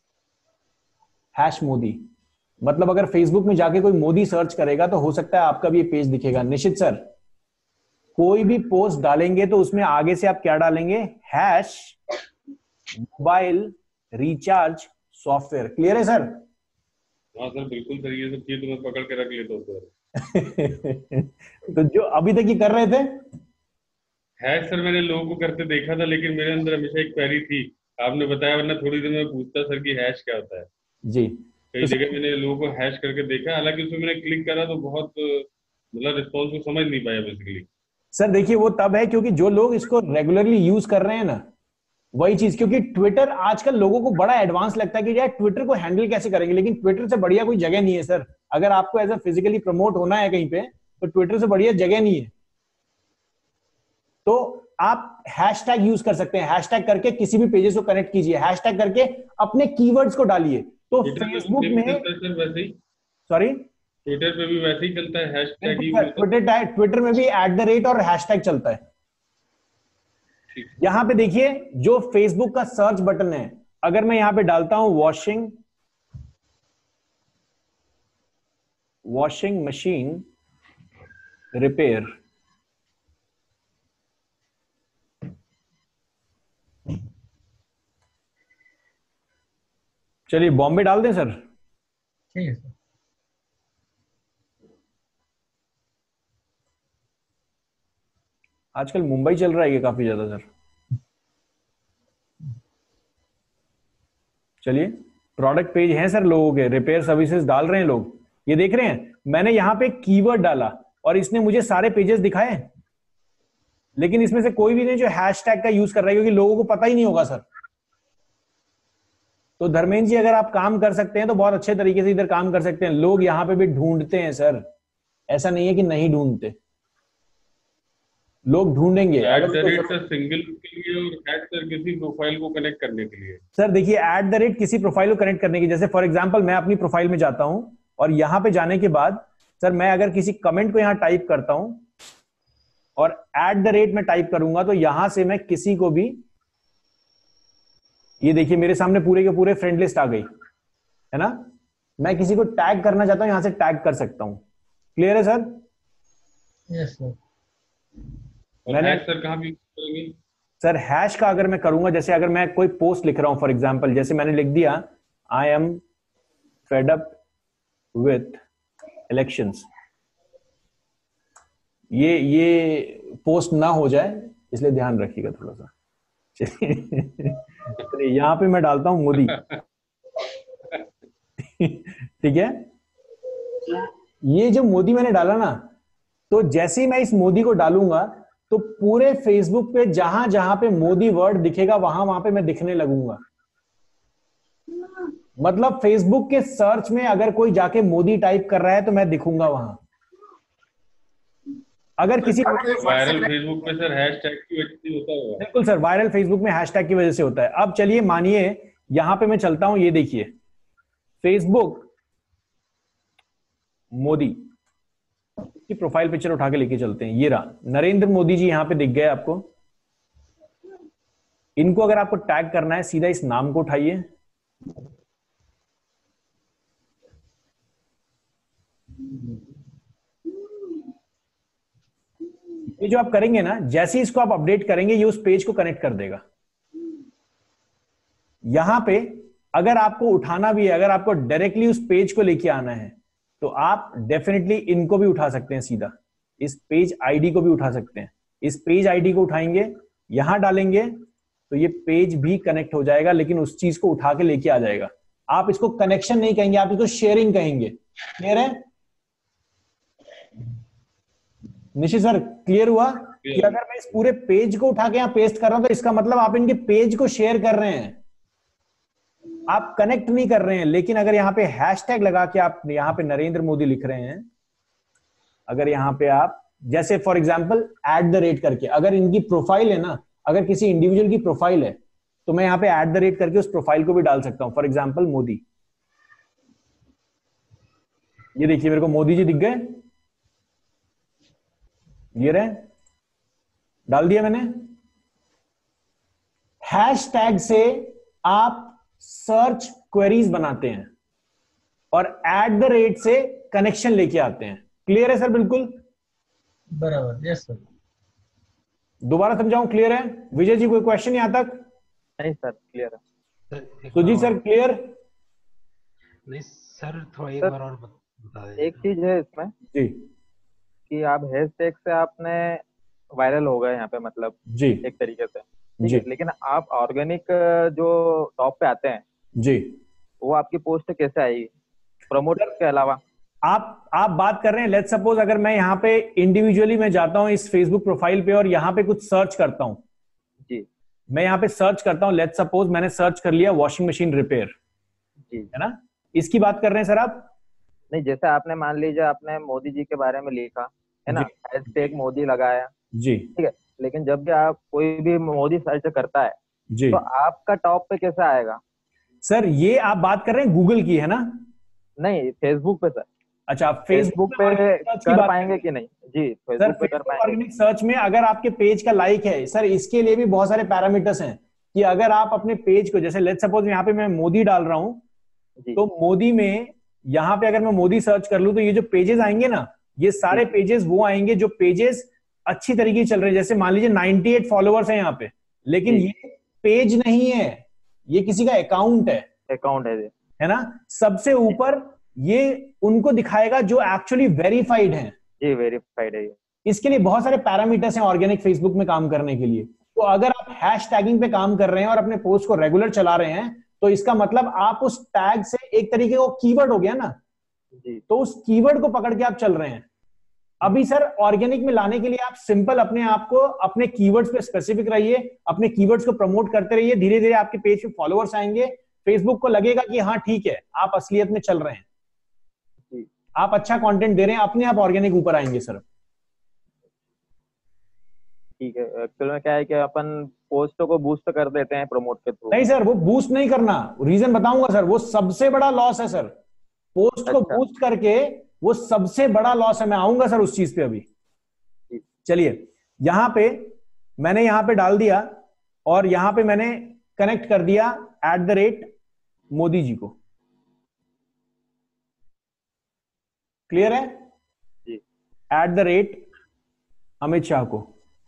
हैश मोदी, मतलब अगर फेसबुक में जाके कोई मोदी सर्च करेगा तो हो सकता है आपका भी ये पेज दिखेगा। निश्चित सर, कोई भी पोस्ट डालेंगे तो उसमें आगे से आप क्या डालेंगे, hash mobile recharge software. Clear है सर? हाँ सर, बिल्कुल सर, ये सब चीज मैं पकड़ के रख लेता हूँ सर। तो जो अभी तक ये कर रहे थे हैश सर, मैंने लोगों को करते देखा था, लेकिन मेरे अंदर हमेशा एक क्वेरी थी, आपने बताया, वरना थोड़ी देर में पूछता सर कि हैश क्या होता है जी। कई जगह मैंने लोगों को हैश करके देखा, हालांकि उसमें मैंने क्लिक करा तो बहुत मतलब रिस्पॉन्स को समझ नहीं पाया बेसिकली। सर देखिए, वो तब है क्योंकि जो लोग इसको रेगुलरली यूज कर रहे हैं ना, वही चीज, क्योंकि ट्विटर आजकल लोगों को बड़ा एडवांस लगता है कि यार ट्विटर को हैंडल कैसे करेंगे, लेकिन ट्विटर से बढ़िया कोई जगह नहीं है सर। अगर आपको एज अ फिजिकली प्रमोट होना है कहीं पे तो ट्विटर से बढ़िया जगह नहीं है। तो आप हैशटैग यूज कर सकते हैं, हैशटैग करके किसी भी पेजेस को कनेक्ट कीजिए, हैशटैग करके अपने कीवर्ड्स को डालिए। तो फेसबुक में वैसे ही, सॉरी ट्विटर पे भी वैसे ही चलता है हैशटैग ही, ट्विटर ट्विटर में भी एट द रेट और हैशटैग चलता है। यहां पे देखिए जो फेसबुक का सर्च बटन है, अगर मैं यहां पे डालता हूं वॉशिंग वॉशिंग मशीन रिपेयर, चलिए बॉम्बे डाल दें सर। ठीक है सर। आजकल मुंबई चल रहा है ये काफी ज्यादा सर। चलिए, प्रोडक्ट पेज हैं सर लोगों के, रिपेयर सर्विसेज डाल रहे हैं लोग, ये देख रहे हैं। मैंने यहां पे कीवर्ड डाला और इसने मुझे सारे पेजेस दिखाए, लेकिन इसमें से कोई भी नहीं जो हैशटैग का यूज कर रहा है, क्योंकि लोगों को पता ही नहीं होगा सर। तो धर्मेंद्र जी, अगर आप काम कर सकते हैं तो बहुत अच्छे तरीके से इधर काम कर सकते हैं। लोग यहां पे भी ढूंढते हैं सर, ऐसा नहीं है कि नहीं ढूंढते, लोग ढूंढेंगे। At the rate sir single के लिए और एट सर किसी प्रोफाइल को कनेक्ट करने के लिए। सर देखिए, एट द रेट किसी प्रोफाइल को कनेक्ट करने की, जैसे फॉर एग्जांपल मैं अपनी प्रोफाइल में जाता हूं और यहां पे जाने के बाद सर मैं अगर किसी कमेंट को यहां टाइप करता हूं और एट द रेट में टाइप करूंगा तो यहां से मैं किसी को भी, ये देखिए मेरे सामने पूरे के पूरे फ्रेंड लिस्ट आ गई है ना, मैं किसी को टैग करना चाहता हूं यहां से टैग कर सकता हूं। क्लियर है सर? Yes sir. मैंने हैश सर कहां भी करेंगे सर? हैश का अगर मैं करूंगा, जैसे अगर मैं कोई पोस्ट लिख रहा हूं फॉर एग्जांपल, जैसे मैंने लिख दिया I am fed up with elections, ये ये पोस्ट ना हो जाए इसलिए ध्यान रखिएगा थोड़ा सा। चलिए यहां पे मैं डालता हूं मोदी। ठीक है, ये जो मोदी मैंने डाला ना, तो जैसे ही मैं इस मोदी को डालूंगा तो पूरे फेसबुक पे जहां जहां पे मोदी वर्ड दिखेगा वहां वहां पे मैं दिखने लगूंगा। मतलब फेसबुक के सर्च में अगर कोई जाके मोदी टाइप कर रहा है तो मैं दिखूंगा वहां। अगर किसी वायरल फेसबुक पे सर हैशटैग की वजह से होता होगा। बिल्कुल सर, वायरल फेसबुक में हैशटैग की वजह से होता है। अब चलिए मानिए यहां पे मैं चलता हूं, ये देखिए फेसबुक मोदी की प्रोफाइल पिक्चर उठा के लेके चलते हैं। ये रहा नरेंद्र मोदी जी, यहां पे दिख गए आपको। इनको अगर आपको टैग करना है सीधा इस नाम को उठाइए, ये जो आप करेंगे ना, जैसे ही इसको आप अपडेट करेंगे ये उस पेज को कनेक्ट कर देगा। यहां पे अगर आपको उठाना भी है, अगर आपको डायरेक्टली उस पेज को लेके आना है, तो आप डेफिनेटली इनको भी उठा सकते हैं, सीधा इस पेज आईडी को भी उठा सकते हैं। इस पेज आईडी को उठाएंगे, यहां डालेंगे, तो ये पेज भी कनेक्ट हो जाएगा, लेकिन उस चीज को उठा के लेके आ जाएगा। आप इसको कनेक्शन नहीं कहेंगे, आप इसको शेयरिंग कहेंगे। क्लियर है निशित सर? क्लियर हुआ कि अगर मैं इस पूरे पेज को उठा के यहां पेस्ट कर रहा हूं, तो इसका मतलब आप इनके पेज को शेयर कर रहे हैं, आप कनेक्ट नहीं कर रहे हैं। लेकिन अगर यहां पे हैशटैग लगा के आप यहां पे नरेंद्र मोदी लिख रहे हैं, अगर यहां पे आप जैसे for example at the rate करके, अगर इनकी प्रोफाइल है ना, अगर किसी इंडिविजुअल की प्रोफाइल है, तो मैं यहां पे एट द रेट करके उस प्रोफाइल को भी डाल सकता हूं। फॉर एग्जांपल मोदी, ये देखिए मेरे को मोदी जी दिख गए, ये रहे, डाल दिया मैंने। हैशटैग से आप सर्च क्वेरीज बनाते हैं और एट द रेट से कनेक्शन लेके आते हैं। क्लियर है सर? बिल्कुल बराबर, यस सर। दोबारा समझाऊं? क्लियर है? विजय जी कोई क्वेश्चन यहां तक? नहीं सर, क्लियर है। Sujit sir clear? नहीं सर, थोड़ा एक सर, बार और बता दीजिए। एक चीज है इसमें जी कि आप हैशटैग से आपने वायरल हो गए यहाँ पे, मतलब जी एक तरीके से, ठीक जी है। लेकिन आप ऑर्गेनिक जो टॉप पे आते हैं, जी, वो आपकी पोस्ट कैसे आएगी प्रमोटर के अलावा? आप आप बात कर रहे हैं, लेट्स सपोज अगर मैं यहाँ पे इंडिविजुअली मैं जाता हूं इस फेसबुक प्रोफाइल पे और यहाँ पे कुछ सर्च करता हूं, जी मैं यहाँ पे सर्च करता हूं, लेट्स सपोज मैंने सर्च कर लिया वॉशिंग मशीन रिपेयर, जी, है ना? इसकी बात कर रहे हैं सर आप? नहीं, जैसे आपने मान लीजिए आपने मोदी जी के बारे में लिखा है ना, जी हैशटैग मोदी लगाया, जी ठीक है। लेकिन जब भी आप कोई भी मोदी सर्च करता है, जी तो आपका टॉप पे कैसे आएगा? सर, ये आप बात कर रहे हैं गूगल की, है ना? नहीं, फेसबुक पे सर। अच्छा, आप फेसबुक पे सर्च की कर बात पाएंगे कि नहीं? जी, सर, फेसबुक पे कर फेसबुक पाएंगे। ऑर्गेनिक सर्च में अगर आपके पेज का लाइक है सर, इसके लिए भी बहुत सारे पैरामीटर्स हैं कि अगर आप अपने पेज को, जैसे लेट्स सपोज यहाँ पे मैं मोदी डाल रहा हूं, जी तो मोदी में यहाँ पे अगर मैं मोदी सर्च कर लूं, तो ये जो पेजेस आएंगे ना, ये सारे पेजेस वो आएंगे जो पेजेस अच्छी तरीके से चल रहे हैं। जैसे मान लीजिए अट्ठानवे फॉलोअर्स हैं यहाँ पे, लेकिन जी। ये पेज नहीं है, ये किसी का अकाउंट है, अकाउंट है जी। है ना? सबसे ऊपर ये उनको दिखाएगा जो एक्चुअली वेरीफाइड हैं। जी, वेरीफाइड है ये। इसके लिए बहुत सारे पैरामीटर्स हैं ऑर्गेनिक फेसबुक में काम करने के लिए। तो अगर आप हैश टैगिंग पे काम कर रहे हैं और अपने पोस्ट को रेगुलर चला रहे हैं, तो इसका मतलब आप उस टैग से एक तरीके का कीवर्ड हो गया ना, जी तो उस कीवर्ड को पकड़ के आप चल रहे हैं। अभी सर ऑर्गेनिक में लाने के लिए आप सिंपल अपने आप को अपने कीवर्ड्स पे स्पेसिफिक रहिए, अपने कीवर्ड्स को प्रमोट करते रहिए, धीरे धीरे आपके पेज पे फॉलोअर्स आएंगे, फेसबुक को लगेगा कि हाँ ठीक है, आप असलियत में चल रहे हैं, जी आप अच्छा कंटेंट दे रहे हैं, अपने आप ऑर्गेनिक ऊपर आएंगे सर। ठीक है। एक्चुअल में क्या है कि अपन पोस्ट को बूस्ट कर देते हैं प्रमोट के थ्रू। नहीं सर, वो बूस्ट नहीं करना, रीजन बताऊंगा सर, वो सबसे बड़ा लॉस है सर। पोस्ट को अच्छा। बूस्ट करके वो सबसे बड़ा लॉस है, मैं आऊंगा सर उस चीज पे अभी। चलिए, यहां पे मैंने यहां पे डाल दिया और यहां पे मैंने कनेक्ट कर दिया at the rate Modi ji को। क्लियर है? जी at the rate Amit Shah को।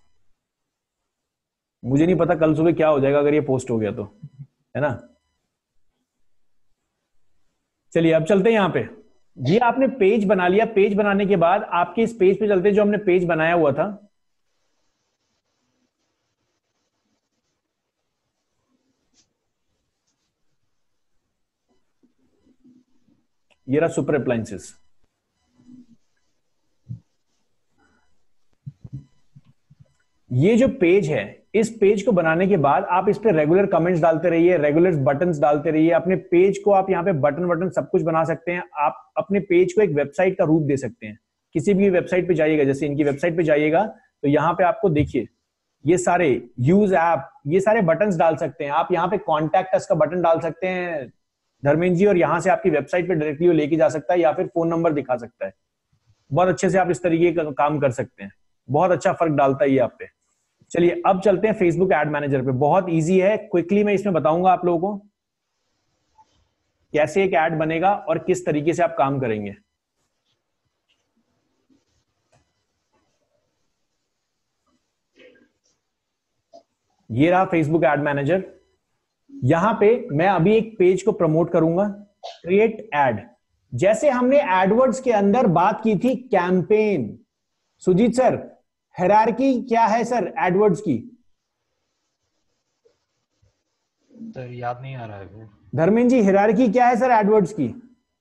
मुझे नहीं पता कल सुबह क्या हो जाएगा अगर ये पोस्ट हो गया तो, है ना? चलिए अब चलते हैं यहां पे। ये आपने पेज बना लिया, पेज बनाने के बाद आपके इस पेज पे चलते हैं जो हमने पेज बनाया हुआ था। ये रहा सुपर अप्लायंसेस। ये जो पेज है, इस पेज को बनाने के बाद आप इस पे रेगुलर कमेंट्स डालते रहिए, रेगुलर बटन्स डालते रहिए। अपने पेज को आप यहाँ पे बटन बटन सब कुछ बना सकते हैं। आप अपने पेज को एक वेबसाइट का रूप दे सकते हैं। किसी भी वेबसाइट पे जाइएगा, जैसे इनकी वेबसाइट पे जाइएगा तो यहाँ पे आपको देखिए ये सारे यूज ऐप, ये सारे बटन्स डाल सकते हैं आप। यहाँ पे कॉन्टैक्ट अस का बटन डाल सकते हैं धर्मेंद्र जी, और यहाँ से आपकी वेबसाइट पे डायरेक्टली वो लेके जा सकता है या फिर फोन नंबर दिखा सकता है। बहुत अच्छे से आप इस तरीके का काम कर सकते हैं, बहुत अच्छा फर्क डालता है ये आप पे। चलिए अब चलते हैं फेसबुक एड मैनेजर पे। बहुत इजी है, क्विकली मैं इसमें बताऊंगा आप लोगों को कैसे एक ऐड बनेगा और किस तरीके से आप काम करेंगे। ये रहा फेसबुक एड मैनेजर। यहां पे मैं अभी एक पेज को प्रमोट करूंगा, क्रिएट एड। जैसे हमने एडवर्ड्स के अंदर बात की थी कैंपेन। सुजीत सर, हायरार्की क्या है सर एडवर्ड्स की? सर याद नहीं आ रहा है। धर्मेंद्र जी, हायरार्की क्या है सर एडवर्ड्स की?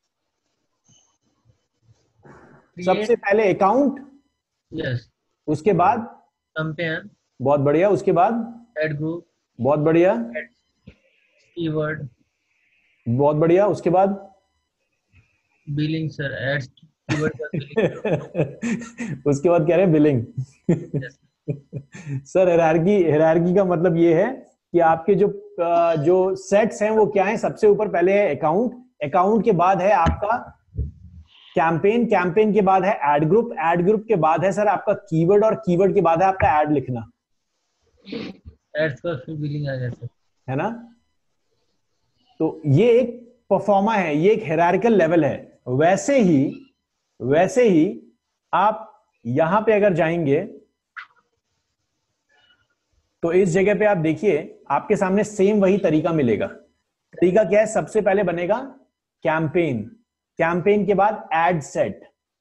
सबसे पहले अकाउंट, यस, उसके बाद कैंपेन, बहुत बढ़िया, उसके बाद एड ग्रुप, बहुत बढ़िया, कीवर्ड, बहुत बढ़िया, उसके बाद बिलिंग सर, एड्स कीवर्ड का बिलिंग। उसके बाद कह रहे हैं बिलिंग। सर हायरार्की, हायरार्की का मतलब ये है कि आपके जो जो सेट्स हैं वो क्या है? सबसे ऊपर पहले है अकाउंट, अकाउंट के बाद है आपका कैंपेन, कैंपेन के बाद है एड ग्रुप, एड ग्रुप के बाद है सर आपका कीवर्ड, और कीवर्ड के बाद है आपका एड लिखना। एड्स का फिर बिलिंग आ गया सर, है ना? तो ये एक परफॉर्मा है, ये एक हायरार्किकल लेवल है। वैसे ही वैसे ही आप यहां पे अगर जाएंगे तो इस जगह पे आप देखिए आपके सामने सेम वही तरीका मिलेगा। तरीका क्या है? सबसे पहले बनेगा कैंपेन, कैंपेन के बाद एड सेट।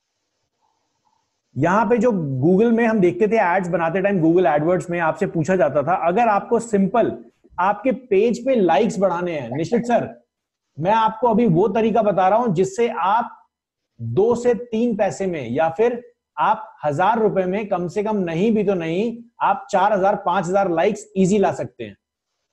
यहां पे जो गूगल में हम देखते थे एड्स बनाते टाइम, गूगल एडवर्ड्स में आपसे पूछा जाता था अगर आपको सिंपल आपके पेज पे लाइक्स बढ़ाने हैं, निश्चित सर मैं आपको अभी वो तरीका बता रहा हूं जिससे आप दो से तीन पैसे में या फिर आप हजार रुपए में कम से कम नहीं भी तो नहीं आप चार हजार पांच हजार लाइक्स इजी ला सकते हैं।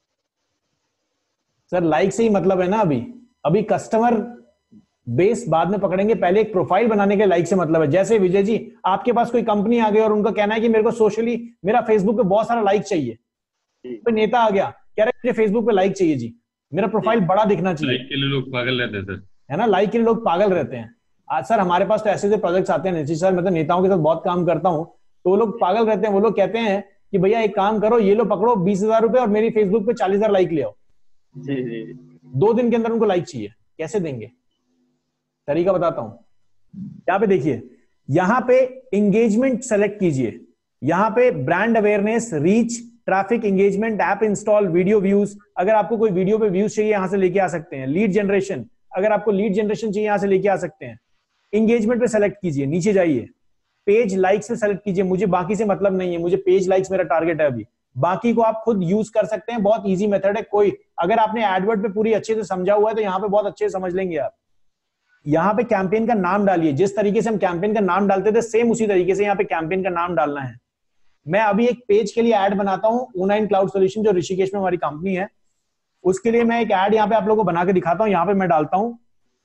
सर लाइक से ही मतलब है ना, अभी अभी कस्टमर बेस बाद में पकड़ेंगे, पहले एक प्रोफाइल बनाने के लाइक से मतलब है। जैसे विजय जी आपके पास कोई कंपनी आ गई और उनका कहना है कि मेरे को सोशली मेरा फेसबुक पे बहुत सारा लाइक चाहिए, कोई नेता आ गया कह रहा है मुझे फेसबुक पे लाइक चाहिए जी, मेरा प्रोफाइल बड़ा दिखना चाहिए। लाइक के लिए लोग पागल रहते हैं सर, है ना, लाइक के लिए लोग पागल रहते हैं। आज सर हमारे पास तो ऐसे ऐसे प्रोजेक्ट्स आते हैं निश्चित सर, मैं तो नेताओं के साथ बहुत काम करता हूं, तो वो लोग पागल रहते हैं। वो लोग कहते हैं कि भैया एक काम करो, ये लो पकड़ो बीस हजार रुपए और मेरी फेसबुक पे चालीस हजार लाइक ले आओ। जी जी दो दिन के अंदर उनको लाइक चाहिए, कैसे देंगे? तरीका बताता हूं। यहाँ पे देखिए, यहाँ पे एंगेजमेंट सेलेक्ट कीजिए, यहाँ पे brand awareness, reach, traffic, engagement, app install, video views, अगर आपको कोई वीडियो पे व्यूज चाहिए यहां से लेके आ सकते हैं। लीड जनरेशन, अगर आपको लीड जनरेशन चाहिए यहां से लेके आ सकते हैं। एंगेजमेंट पे सेलेक्ट कीजिए, नीचे जाइए, पेज लाइक्स पे सेलेक्ट कीजिए, मुझे बाकी से मतलब नहीं है, मुझे पेज लाइक्स मेरा टारगेट है अभी, बाकी को आप खुद यूज कर सकते हैं, बहुत इजी मेथड है। कोई अगर आपने एडवर्ड पे पूरी अच्छे से समझा हुआ है तो यहाँ पे बहुत अच्छे से समझ लेंगे आप। यहाँ पे कैंपेन का नाम डालिए, जिस तरीके से हम कैंपेन का नाम डालते थे सेम उसी तरीके से यहाँ पे कैंपेन का नाम डालना है। मैं अभी एक पेज के लिए ऐड बनाता हूँ, ओ नाइन क्लाउड सॉल्यूशन जो ऋषिकेश में हमारी कंपनी है, उसके लिए मैं एक ऐड यहाँ पे आप लोगों को बना के दिखाता हूँ। यहाँ पे मैं डालता हूँ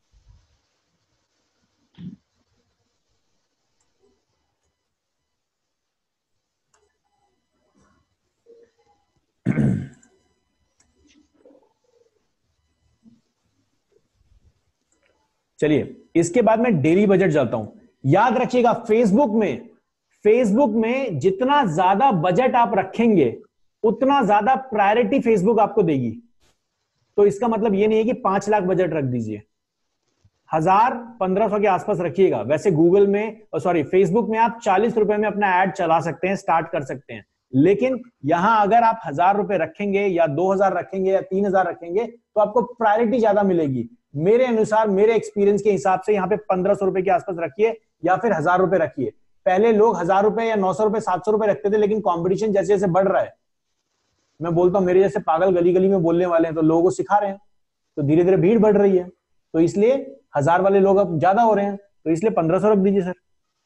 चलिए, इसके बाद मैं डेली बजट जाता हूं। याद रखिएगा फेसबुक में फेसबुक में जितना ज्यादा बजट आप रखेंगे उतना ज्यादा प्रायोरिटी फेसबुक आपको देगी। तो इसका मतलब ये नहीं है कि पांच लाख बजट रख दीजिए, हजार पंद्रह सौ के आसपास रखिएगा। वैसे गूगल में सॉरी फेसबुक में आप चालीस रुपए में अपना ऐड चला सकते हैं, स्टार्ट कर सकते हैं। लेकिन यहां अगर आप हजार रुपए रखेंगे या दो हजार रखेंगे या तीन हजार रखेंगे तो आपको प्रायोरिटी ज्यादा मिलेगी। मेरे अनुसार, मेरे एक्सपीरियंस के हिसाब से यहाँ पे पंद्रह सौ रुपए के आसपास रखिए या फिर हजार रुपए रखिए। पहले लोग हजार रुपए या नौ सौ रुपए सात सौ रुपए रखते थे, लेकिन कंपटीशन जैसे जैसे बढ़ रहा है, मैं बोलता हूँ मेरे जैसे पागल गली गली में बोलने वाले हैं तो लोगों को सिखा रहे हैं, तो धीरे धीरे भीड़ बढ़ रही है, तो इसलिए हजार वाले लोग अब ज्यादा हो रहे हैं, तो इसलिए पंद्रह सौ रख दीजिए सर।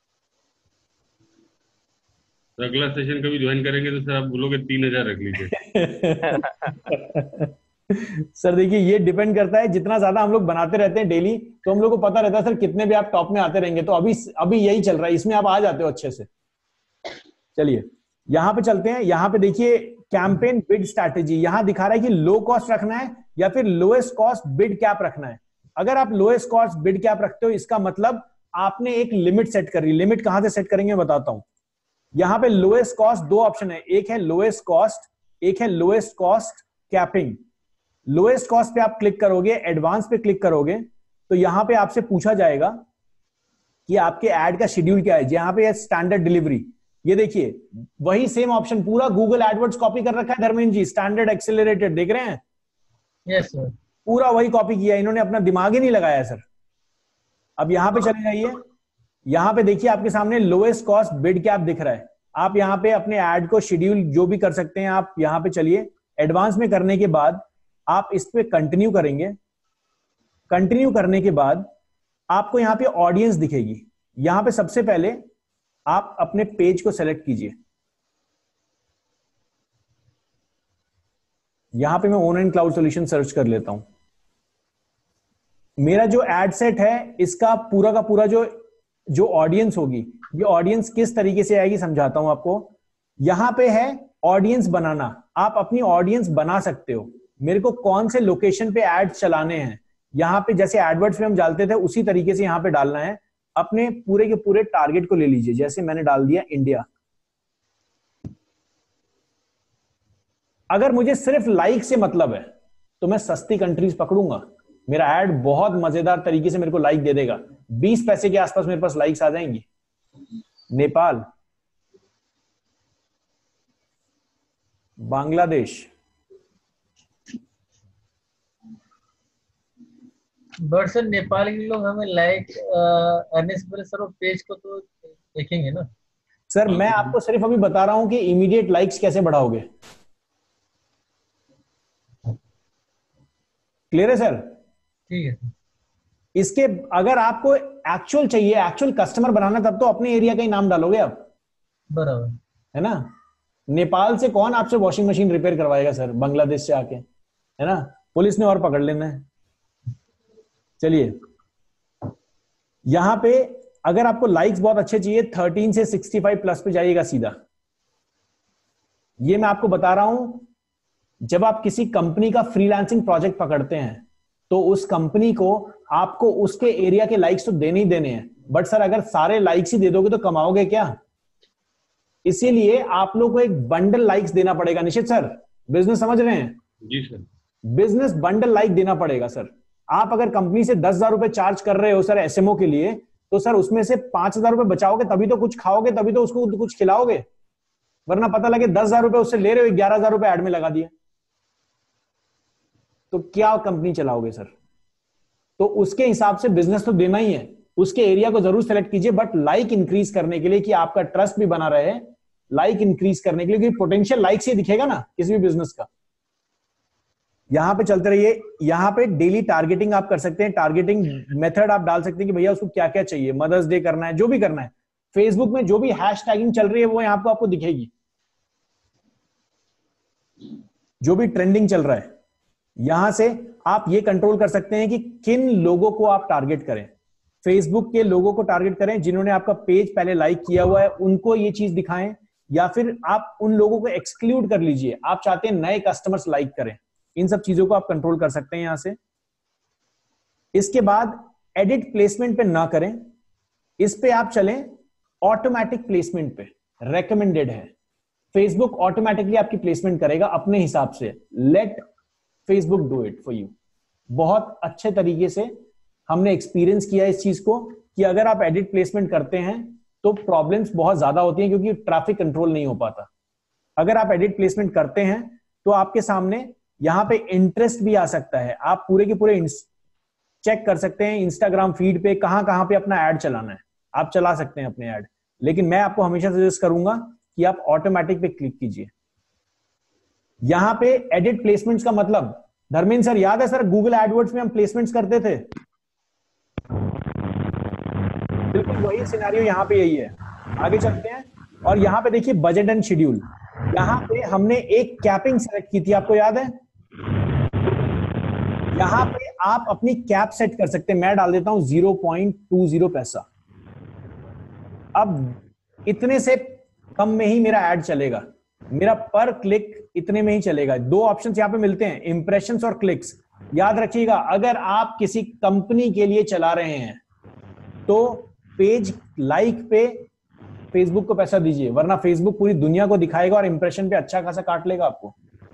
अगला सेशन कभी ज्वाइन करेंगे तो सर आप बोलोगे तीन हजार रख लीजिए। सर देखिए ये डिपेंड करता है, जितना ज्यादा हम लोग बनाते रहते हैं डेली तो हम लोग को पता रहता है सर कितने भी आप टॉप में आते रहेंगे। तो अभी अभी यही चल रहा है, इसमें आप आ जाते हो अच्छे से। चलिए यहां पे चलते हैं। यहां पे देखिए कैंपेन बिड स्ट्रैटेजी, यहां दिखा रहा है कि लो कॉस्ट रखना है या फिर लोएस्ट कॉस्ट बिड कैप रखना है। अगर आप लोएस्ट कॉस्ट बिड कैप रखते हो इसका मतलब आपने एक लिमिट सेट करी। लिमिट कहां से सेट करेंगे बताता हूं। यहां पे लोएस्ट कॉस्ट दो ऑप्शन है, एक है लोएस्ट कॉस्ट, एक है lowest cost capping. Lowest cost पे आप क्लिक करोगे, एडवांस पे क्लिक करोगे तो यहां पे आपसे पूछा जाएगा कि आपके ऐड का शेड्यूल क्या है। यहां पे स्टैंडर्ड डिलीवरी, ये देखिए वही सेम ऑप्शन पूरा गूगल एडवर्ड्स कॉपी कर रखा है धर्मेंद्र जी, स्टैंडर्ड एक्सेलरेटेड देख रहे हैं। Yes sir. पूरा वही कॉपी किया, इन्होंने अपना दिमाग ही नहीं लगाया सर। अब यहां पे चले जाइए, यहां पे देखिए आपके सामने लोएस्ट कॉस्ट बिड कैप दिख रहा है। आप यहां पे अपने ऐड को शेड्यूल जो भी कर सकते हैं, आप यहां पे चलिए। एडवांस में करने के बाद आप इस पे कंटिन्यू करेंगे। कंटिन्यू करने के बाद आपको यहां पे ऑडियंस दिखेगी। यहां पे सबसे पहले आप अपने पेज को सेलेक्ट कीजिए। यहां पे मैं ऑनलाइन क्लाउड सॉल्यूशन सर्च कर लेता हूं। मेरा जो एड सेट है इसका पूरा का पूरा जो जो ऑडियंस होगी, ये ऑडियंस किस तरीके से आएगी समझाता हूं आपको। यहां पे है ऑडियंस बनाना, आप अपनी ऑडियंस बना सकते हो। मेरे को कौन से लोकेशन पे एड चलाने हैं, यहां पे जैसे एडवर्ड्स में हम डालते थे उसी तरीके से यहां पे डालना है। अपने पूरे के पूरे टारगेट को ले लीजिए, जैसे मैंने डाल दिया इंडिया। अगर मुझे सिर्फ लाइक से मतलब है तो मैं सस्ती कंट्रीज पकड़ूंगा, मेरा ऐड बहुत मजेदार तरीके से मेरे को लाइक दे देगा। बीस पैसे के आसपास मेरे पास लाइक्स आ जाएंगी। नेपाल, बांग्लादेश, बट सर नेपाल के लोग हमें लाइक करने से पहले सर वो पेज को तो देखेंगे ना। सर मैं आपको सिर्फ अभी बता रहा हूं कि इमीडिएट लाइक्स कैसे बढ़ाओगे। क्लियर है सर? ठीक है। इसके अगर आपको एक्चुअल चाहिए, एक्चुअल कस्टमर बनाना, तब तो अपने एरिया का ही नाम डालोगे आप, बराबर है ना। नेपाल से कौन आपसे वॉशिंग मशीन रिपेयर करवाएगा सर, बांग्लादेश से आके, है ना। पुलिस ने और पकड़ लेना है। चलिए यहां पे अगर आपको लाइक्स बहुत अच्छे चाहिए, थर्टीन से सिक्सटी फाइव प्लस पे जाइएगा सीधा। ये मैं आपको बता रहा हूं, जब आप किसी कंपनी का फ्रीलांसिंग प्रोजेक्ट पकड़ते हैं तो उस कंपनी को आपको उसके एरिया के लाइक्स तो देने ही देने हैं। बट सर अगर सारे लाइक्स ही दे दोगे तो कमाओगे क्या? इसीलिए आप लोग को एक बंडल लाइक्स देना पड़ेगा। निश्चित सर, बिजनेस समझ रहे हैं? जी सर। बिजनेस बंडल लाइक देना पड़ेगा सर। आप अगर कंपनी से दस हजार रुपए चार्ज कर रहे हो सर एसएमओ के लिए, तो सर उसमें से पांच हजार रुपए बचाओगे, तभी तो कुछ खाओगे, तभी तो उसको कुछ खिलाओगे। वरना पता लगे दस हजार रुपए उससे ले रहे हो, ग्यारह हजार रुपए एड में लगा दिया, तो क्या कंपनी चलाओगे सर? तो उसके हिसाब से बिजनेस तो देना ही है। उसके एरिया को जरूर सेलेक्ट कीजिए, बट लाइक इंक्रीज करने के लिए, कि आपका ट्रस्ट भी बना रहे, लाइक इंक्रीज करने के लिए, क्योंकि पोटेंशियल लाइक से दिखेगा ना किसी भी बिजनेस का। यहां पे चलते रहिए। यहां पे डेली टारगेटिंग आप कर सकते हैं। टारगेटिंग मेथड आप डाल सकते हैं कि भैया उसको क्या क्या चाहिए, मदर्स डे करना है, जो भी करना है। फेसबुक में जो भी हैश टैगिंग चल रही है वो यहां पर आपको दिखेगी, जो भी ट्रेंडिंग चल रहा है। यहां से आप ये कंट्रोल कर सकते हैं कि किन लोगों को आप टारगेट करें। फेसबुक के लोगों को टारगेट करें जिन्होंने आपका पेज पहले लाइक किया हुआ है, उनको ये चीज दिखाएं, या फिर आप उन लोगों को एक्सक्लूड कर लीजिए। आप चाहते हैं नए कस्टमर्स लाइक करें, इन सब चीजों को आप कंट्रोल कर सकते हैं यहां से। इसके बाद एडिट प्लेसमेंट पे ना करें, इस पे आप चलें ऑटोमेटिक प्लेसमेंट पे। रेकमेंडेड है, फेसबुक ऑटोमेटिकली आपकी प्लेसमेंट करेगा अपने हिसाब से। Let Facebook do it for you. बहुत अच्छे तरीके से हमने एक्सपीरियंस किया इस चीज को, कि अगर आप एडिट प्लेसमेंट करते हैं तो प्रॉब्लम्स बहुत ज्यादा होती हैं, क्योंकि ट्रैफिक कंट्रोल नहीं हो पाता। अगर आप एडिट प्लेसमेंट करते हैं तो आपके सामने यहां पे इंटरेस्ट भी आ सकता है। आप पूरे के पूरे चेक कर सकते हैं इंस्टाग्राम फीड पे कहां कहां पे अपना ऐड चलाना है। आप चला सकते हैं अपने ऐड, लेकिन मैं आपको हमेशा सजेस्ट करूंगा कि आप ऑटोमेटिक पे क्लिक कीजिए। यहां पे एडिट प्लेसमेंट्स का मतलब, धर्मेंद्र सर याद है सर, गूगल एडवर्ड्स में हम प्लेसमेंट्स करते थे, बिल्कुल वही सिनेरियो यहां पे यही है। आगे चलते हैं और यहां पे देखिए बजट एंड शेड्यूल। यहां पे हमने एक कैपिंग सेलेक्ट की थी, आपको याद है? यहां पे आप अपनी कैप सेट कर सकते हैं। मैं डाल देता हूं ज़ीरो पॉइंट टू ज़ीरो पैसा। अब इतने से कम में ही मेरा ऐड चलेगा, मेरा पर क्लिक इतने में ही चलेगा। दो ऑप्शंस यहां पे मिलते हैं, इंप्रेशंस और क्लिक्स। याद रखिएगा, अगर आप किसी कंपनी के लिए चला रहे हैं तो पेज लाइक पे फेसबुक को पैसा दीजिए, वरना फेसबुक पूरी दुनिया को दिखाएगा और इंप्रेशन पे अच्छा खासा काट लेगा आपको।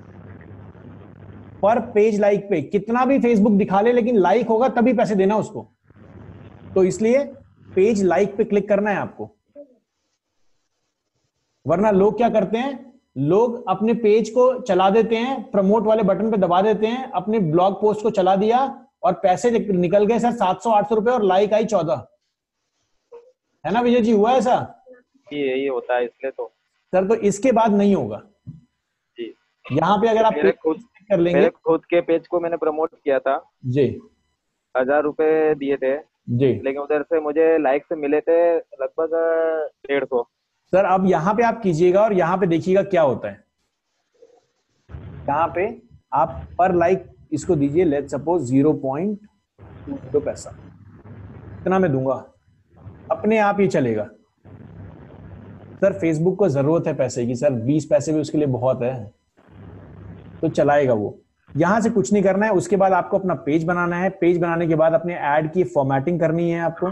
पर पेज लाइक पे कितना भी फेसबुक दिखा ले, लेकिन लाइक होगा तभी पैसे देना उसको। तो इसलिए पेज लाइक पे क्लिक करना है आपको, वरना लोग क्या करते हैं, लोग अपने पेज को चला देते हैं, प्रमोट वाले बटन पे दबा देते हैं, अपने ब्लॉग पोस्ट को चला दिया और पैसे निकल गए सर सात सौ आठ सौ रुपए और लाइक आई चौदह। है ना विजय जी, हुआ ऐसा? ये यही होता है, इसलिए तो सर तो इसके बाद नहीं होगा जी। यहाँ पे अगर आप मेरे खुद कर लेंगे, मेरे खुद के पेज को मैंने प्रमोट किया था जी, हजार रुपए दिए थे जी, लेकिन उधर से मुझे लाइक से मिले थे लगभग डेढ़ सौ। सर अब यहाँ पे आप कीजिएगा और यहाँ पे देखिएगा क्या होता है। यहाँ पे आप पर लाइक इसको दीजिए, let suppose zero point two zero पैसा, इतना मैं दूंगा, अपने आप ही चलेगा। सर फेसबुक को जरूरत है पैसे की, सर बीस पैसे भी उसके लिए बहुत है, तो चलाएगा वो। यहां से कुछ नहीं करना है, उसके बाद आपको अपना पेज बनाना है। पेज बनाने के बाद अपने ऐड की फॉर्मेटिंग करनी है, आपको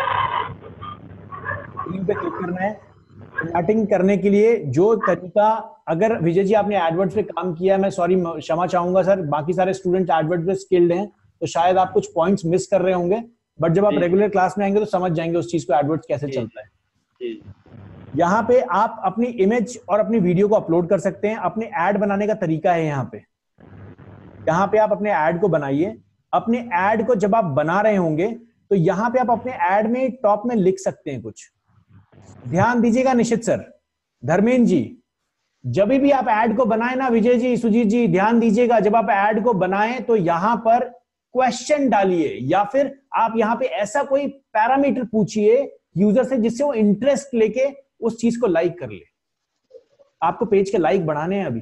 पे क्लिक करना है। फॉर्मेटिंग करने के लिए जो तरीका, अगर विजय जी आपने एडवर्ड्स पे काम किया है, मैं सॉरी क्षमा चाहूंगा सर, बाकी सारे स्टूडेंट एडवर्ड्स पे स्किल्ड हैं तो शायद आप कुछ पॉइंट्स मिस कर रहे होंगे, बट जब आप रेगुलर क्लास में आएंगे तो समझ जाएंगे उस चीज को, एडवर्ड्स कैसे चलता है। यहाँ पे आप अपनी इमेज और अपनी वीडियो को अपलोड कर सकते हैं। अपने ऐड बनाने का तरीका है यहाँ पे, यहाँ पे आप अपने ऐड को बनाइए। अपने ऐड को जब आप बना रहे होंगे तो यहाँ पे आप अपने ऐड में टॉप में लिख सकते हैं कुछ। ध्यान दीजिएगा निशित सर, धर्मेंद्र जी, जब भी आप ऐड को बनाए ना, विजय जी, सुजीत जी, ध्यान दीजिएगा, जब आप ऐड को बनाएं तो यहां पर क्वेश्चन डालिए या फिर आप यहां पे ऐसा कोई पैरामीटर पूछिए यूजर से जिससे वो इंटरेस्ट लेके उस चीज को लाइक कर ले। आपको पेज के लाइक बढ़ाने हैं अभी,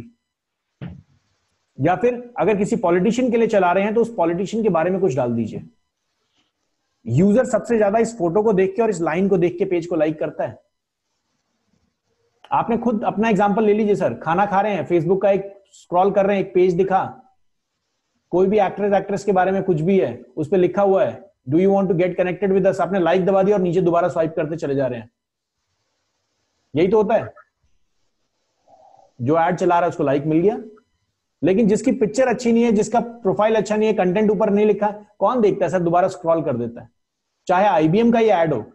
या फिर अगर किसी पॉलिटिशियन के लिए चला रहे हैं तो उस पॉलिटिशियन के बारे में कुछ डाल दीजिए। यूजर सबसे ज्यादा इस फोटो को देख के और इस लाइन को देख के पेज को लाइक करता है। आपने खुद अपना एग्जांपल ले लीजिए सर, खाना खा रहे हैं, फेसबुक का एक स्क्रॉल कर रहे हैं, एक पेज दिखा, कोई भी एक्ट्रेस एक्ट्रेस के बारे में कुछ भी है, उस पर लिखा हुआ है do you want to get connected with us, आपने लाइक दबा दिया और नीचे दोबारा स्वाइप करते चले जा रहे हैं। यही तो होता है, जो ऐड चला रहा है उसको लाइक मिल गया, लेकिन जिसकी पिक्चर अच्छी नहीं है, जिसका प्रोफाइल अच्छा नहीं है, कंटेंट ऊपर नहीं लिखा, कौन देखता है सर, दोबारा स्क्रॉल कर देता है। चाहे आईबीएम का ही ऐड हो,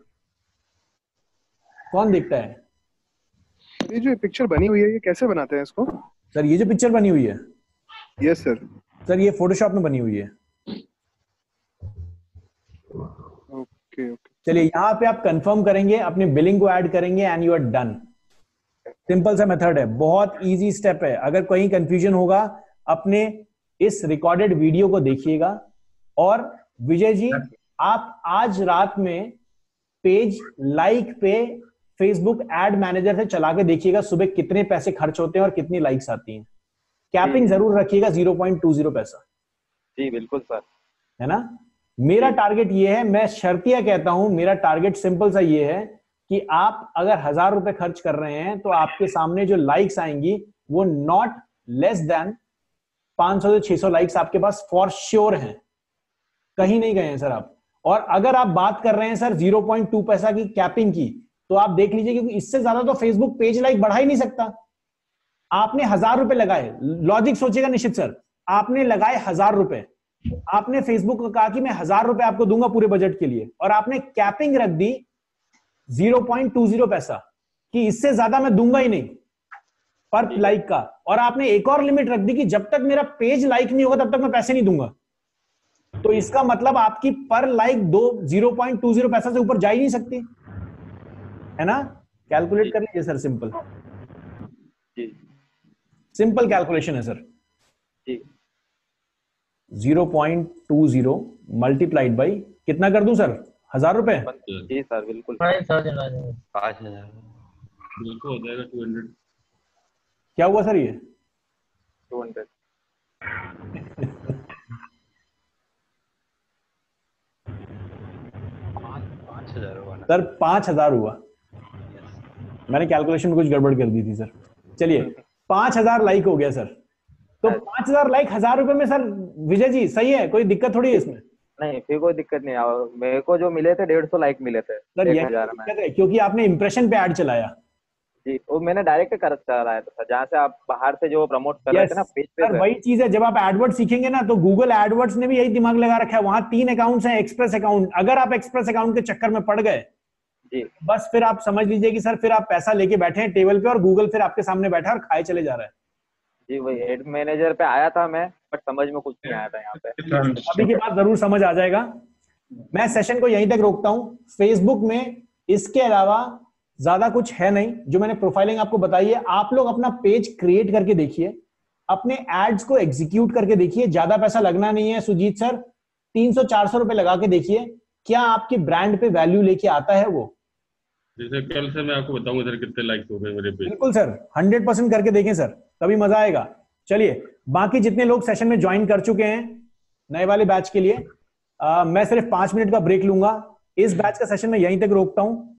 कौन देखता है? ये जो पिक्चर बनी हुई है ये कैसे बनाते हैं इसको? सर ये जो पिक्चर बनी हुई है, यस सर। सर ये फोटोशॉप में बनी हुई है। ओके ओके, चलिए यहाँ पे आप कंफर्म करेंगे, अपने बिलिंग को ऐड करेंगे and you are done. Simple सा मेथड है, बहुत इजी स्टेप है। अगर कहीं कंफ्यूजन होगा अपने इस रिकॉर्डेड वीडियो को देखिएगा। और विजय जी, आप आज रात में पेज लाइक पे फेसबुक एड मैनेजर से चला के देखिएगा सुबह कितने पैसे खर्च होते हैं और कितनी लाइक्स आती हैं। कैपिंग जरूर रखिएगा जीरो पॉइंट टू जीरो पैसा। जी बिल्कुल सर, है ना। मेरा टारगेट ये है, मैं शर्तिया कहता हूं, मेरा टारगेट सिंपल सा ये है कि आप अगर हजार रुपए खर्च कर रहे हैं तो आपके सामने जो लाइक्स आएंगी वो नॉट लेस देन पांच सौ से छह सौ लाइक्स आपके पास फॉर श्योर हैं, कहीं नहीं गए हैं सर आप। और अगर आप बात कर रहे हैं सर जीरो पॉइंट टू पैसा की कैपिंग की, तो आप देख लीजिए क्योंकि इससे ज्यादा तो फेसबुक पेज लाइक बढ़ा ही नहीं सकता। आपने हजार रुपए लगाए, लॉजिक सोचेगा निश्चित सर, आपने लगाए हजार रुपए, आपने फेसबुक को कहा कि मैं हजार रुपए आपको दूंगा पूरे बजट के लिए, और आपने कैपिंग रख दी जीरो पॉइंट टू जीरो पैसा कि इससे ज्यादा मैं दूंगा ही नहीं पर लाइक का, और आपने एक और लिमिट रख दी कि जब तक मेरा पेज लाइक नहीं होगा तब तक मैं पैसे नहीं दूंगा। तो इसका मतलब आपकी पर लाइक दो जीरो पॉइंट टू जीरो पैसा से ऊपर जा ही नहीं सकती, है ना। कैलकुलेट कर लीजिए सर, सिंपल सिंपल कैलकुलेशन है sir. Zero point two zero multiplied by कितना कर दूं सर, हजार रुपए? जी सर बिल्कुल, पाँच हजार पाँच हजार बिल्कुल हो जाएगा। टू हंड्रेड क्या हुआ सर? ये टू हंड्रेड पाँच हजार हुआ ना सर, पांच हजार हुआ। मैंने कैलकुलेशन में कुछ गड़बड़ कर दी थी सर। चलिए पांच हजार लाइक हो गया सर। तो पांच हजार लाइक हजार रुपए में सर विजय जी सही है, कोई दिक्कत थोड़ी है इसमें? नहीं, फिर कोई दिक्कत नहीं है। मेरे को जो मिले थे डेढ़ सौ लाइक मिले थे सर। ये दिक्कत है क्योंकि आपने इंप्रेशन पे ऐड चलाया। जी, वो मैंने डायरेक्ट कर चलाया था जहाँ से आप बाहर से जो प्रमोट कर रहे थे ना पेज पे। सर वही चीज है, जब आप एडवर्ड सीखेंगे ना तो गूगल एडवर्ड्स ने भी यही दिमाग लगा रखा है। वहां तीन अकाउंट्स हैं, एक्सप्रेस अकाउंट। अगर आप एक्सप्रेस अकाउंट के चक्कर में पड़ गए जी बस फिर आप समझ लीजिए कि सर फिर आप पैसा लेके बैठे हैं टेबल पे और गूगल फिर आपके सामने बैठा है और खाए चले जा रहा है। जी वही एड मैनेजर पे आया था मैं, बट समझ में कुछ नहीं आया था यहाँ पे। अभी के बाद जरूर समझ आ जाएगा। मैं सेशन को यहीं तक रोकता हूं। फेसबुक में इसके अलावा ज्यादा कुछ है नहीं। जो मैंने प्रोफाइलिंग आपको बताई है, आप लोग अपना पेज क्रिएट करके देखिए, अपने एड्स को एग्जीक्यूट करके देखिए। ज्यादा पैसा लगना नहीं है सुजीत सर, तीन सौ चार सौ रुपए लगा के देखिए, क्या आपके ब्रांड पे वैल्यू लेके आता है वो। जैसे कल से मैं आपको बताऊंगा सर कितने लाइक्स हो गए मेरे पेज। बिल्कुल सर, हंड्रेड परसेंट करके देखें सर, तभी मजा आएगा। चलिए, बाकी जितने लोग सेशन में ज्वाइन कर चुके हैं नए वाले बैच के लिए, आ, मैं सिर्फ पांच मिनट का ब्रेक लूंगा। इस बैच का सेशन में यहीं तक रोकता हूं।